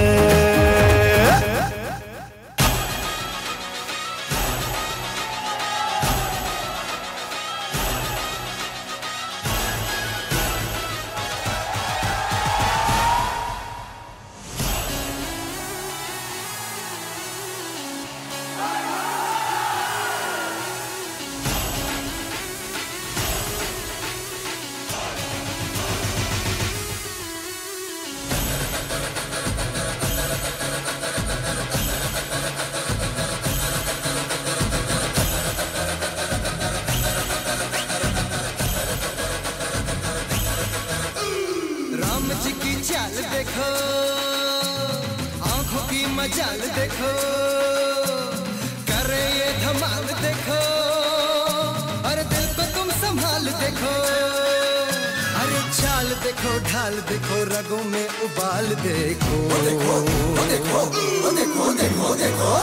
मजाल देखो करे ये धमाल देखो अरे दिल को तुम संभाल देखो अरे चाल देखो ढाल देखो रगों में उबाल देखो देखो देखो देखो देखो देखो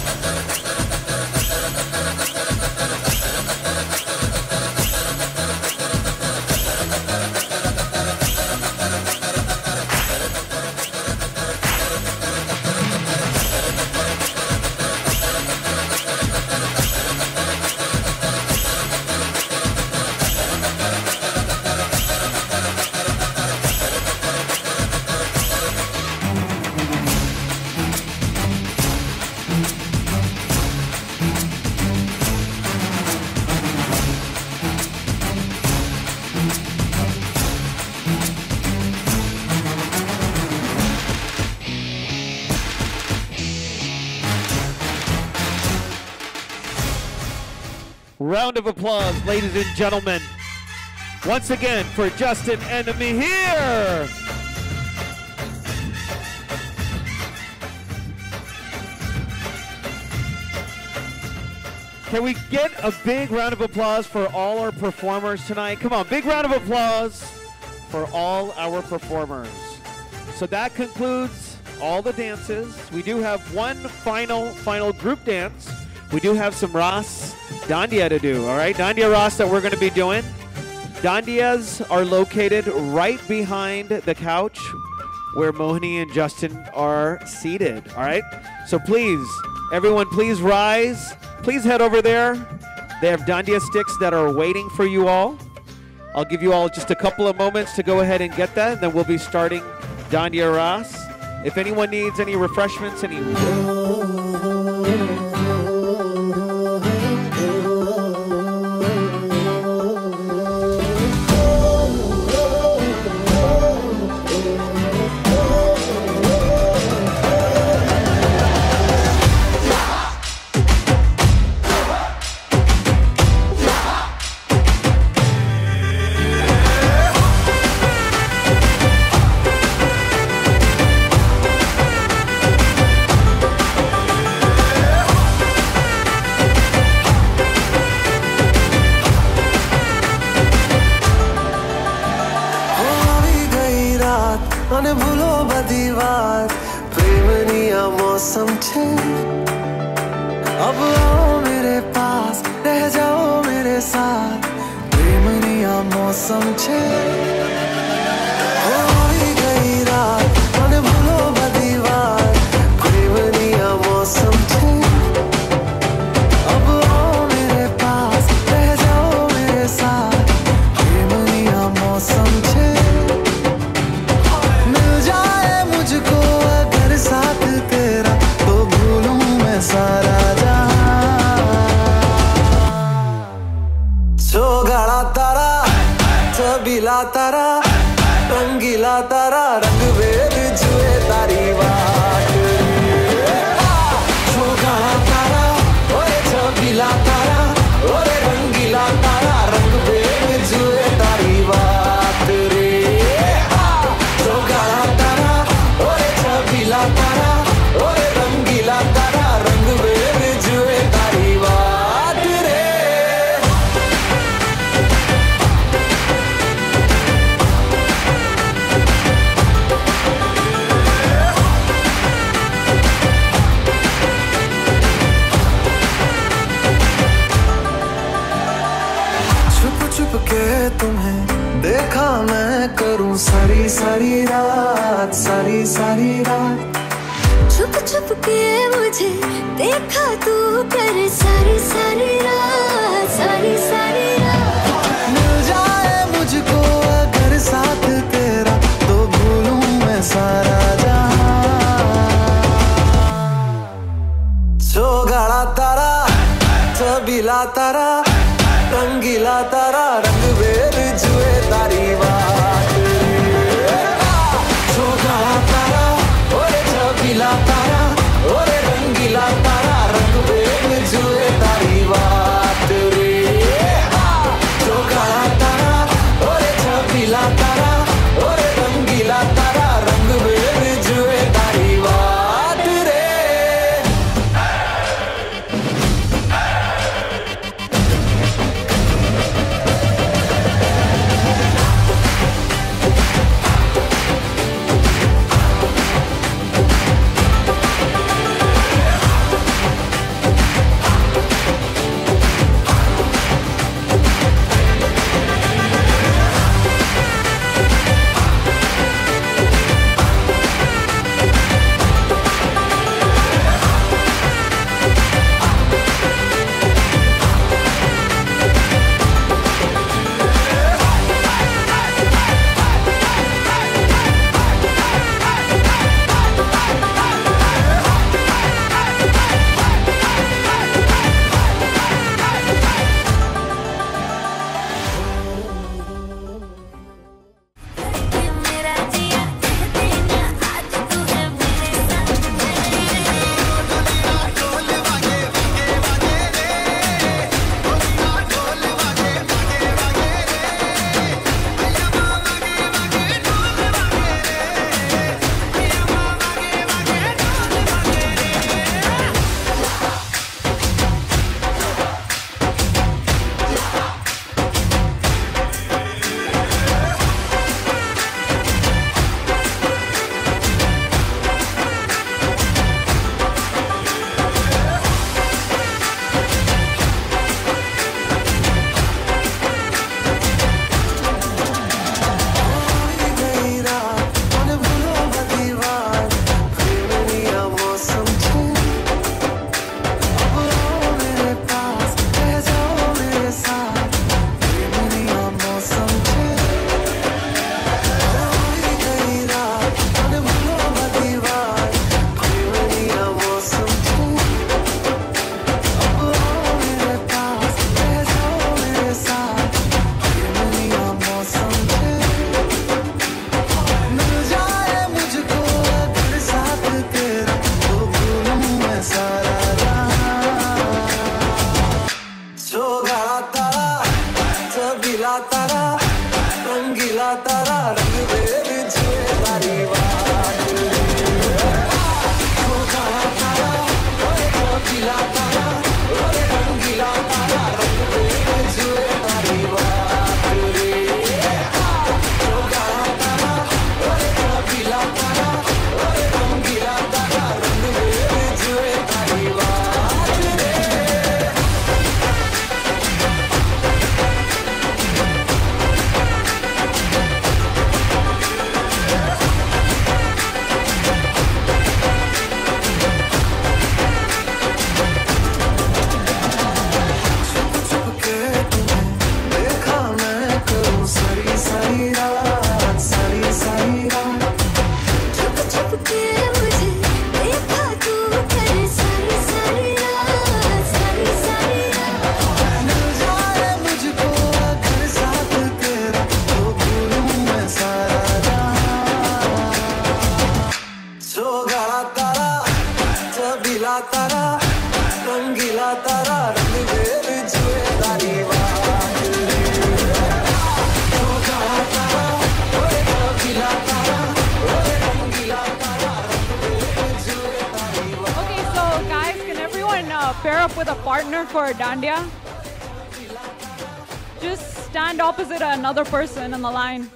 Round of applause, ladies and gentlemen, once again for Justin and Mihir. Can we get a big round of applause for all our performers tonight? Come on, big round of applause for all our performers. So that concludes all the dances. We do have one final, final group dance. We do have some Ras Dandiya to do, all right? Dandiya Ras that we're going to be doing. Dandiyas are located right behind the couch where Mohini and Justin are seated, all right? So please, everyone, please rise. Please head over there. They have dandiya sticks that are waiting for you all. I'll give you all just a couple of moments to go ahead and get that, and then we'll be starting Dandiya Ras. If anyone needs any refreshments, any... અને ભૂલો બધી વાત પ્રેમની આ મૌસમ છે अब आओ मेरे पास रह जाओ मेरे साथ प्रेमनी आ मौसम छे होई गई रात અને ભૂલો બધી વાત પ્રેમની આ मौसम छे अब आओ मेरे पास रह जाओ मेरे साथ प्रेमनी आ मौसम छे मिल जाए मुझको अगर साथ तेरा तो भूलूं मैं सारा गाड़ा तारा छबीला तारा रंगीला तारा रंग वेद जुए तारी बात जो गाड़ा तारा ओरे छबीला तारा ओरे रंगीला तारा रंग वेद जुए तारी बात रे जो गाड़ा तारा ओरे छबीला तारा ओरे रंगीला तारा रंग वेद जुए तारी बात रे छुप के तुम्हें देखा मैं करूं सारी सारी रात सारी सारी रात छुप छुप के मुझे देखा तू कर सारी सारी रात सारी सारी रात मिल जाए मुझको अगर साथ तेरा तो भूलूं मैं सारा जहां जो गाड़ा तारा छबीला तारा रंगीला तारा रंग वेद जुए तारी बात जो गाड़ा तारा ओरे छबीला तारा ओरे रंगीला तारा रंग वेद जुए तारी बात रे रंगीला तारा रंगीला तारा रंग दे बिछुए तारी बात ओ काला तारा ओए रंगीला तारा ओए रंगीला तारा रंग दे बिछुए तारी बात रे ओ काला तारा ओए रंगीला तारा ओए रंगीला तारा रंग दे बिछुए तारी बात रे देखा मैं करूं सारी सारी रात सारी सारी रात छुप छुप के मुझे देखा तू करे सारी सारी रात सारी सारी रात मिल जाए मुझको अगर साथ तेरा तो भूलूं मैं सारा जहां सोगला तारा चबीला तारा रंगीला तारा रंग दे बिछुए तारी बात सोगला तारा ओए चबीला तारा ओए रंगीला तारा रंग दे बिछुए तारी बात Okay, so guys, can everyone uh, pair up with a partner for Dandiya? Just stand opposite another person in the line.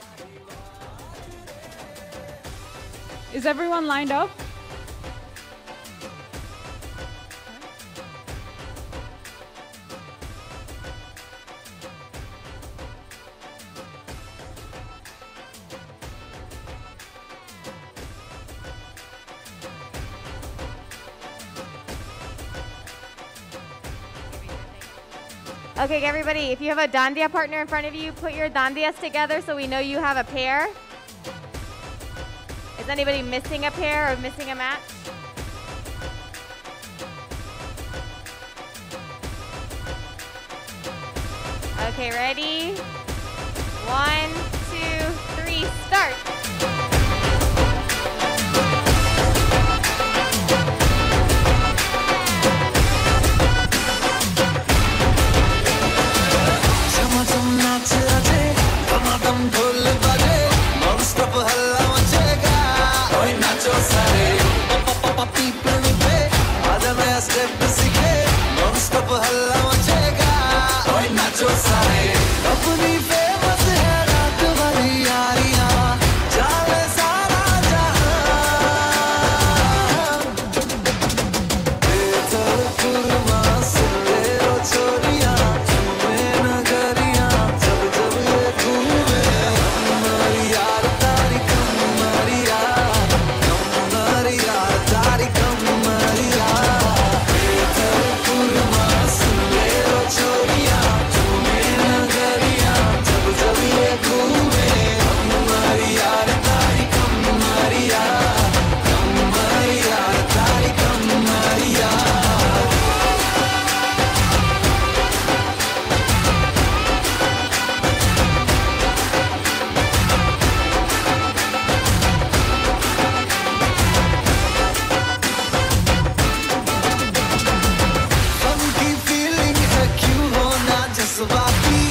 Is everyone lined up? Okay, everybody, if you have a dandiya partner in front of you, put your dandiyas together so we know you have a pair. Is anybody missing a pair or missing a match? Okay, ready? One, two, three, start. चमचम नाच आजे धमाधम ढोल बजे non-stop हल्ला मचेगा ओए नाचो सारे पापा people पे आजा नया स्टेप सीखे नॉनस्टॉप हल्ला मचेगा ओए नाचो सारे अपनी फेमस है रात भरी यारियां जाने सारा जहां बेचैन कुर्मा सुन ले ओ छोरियां तुम्हें नगरियां जब जब ये घूमे हमारी यार तारी कम हमारी यार कम हमारी यार तारी कम हमारी यार बेचैन कुर्मा सुन ले ओ छोरियां तुम्हें नगरियां जब जब ये घूमे हमारी यार तारी कम हमारी यार कम हमारी यार तारी कम हमारी यार फन की फीलिंग है क्यों होना जज्बाती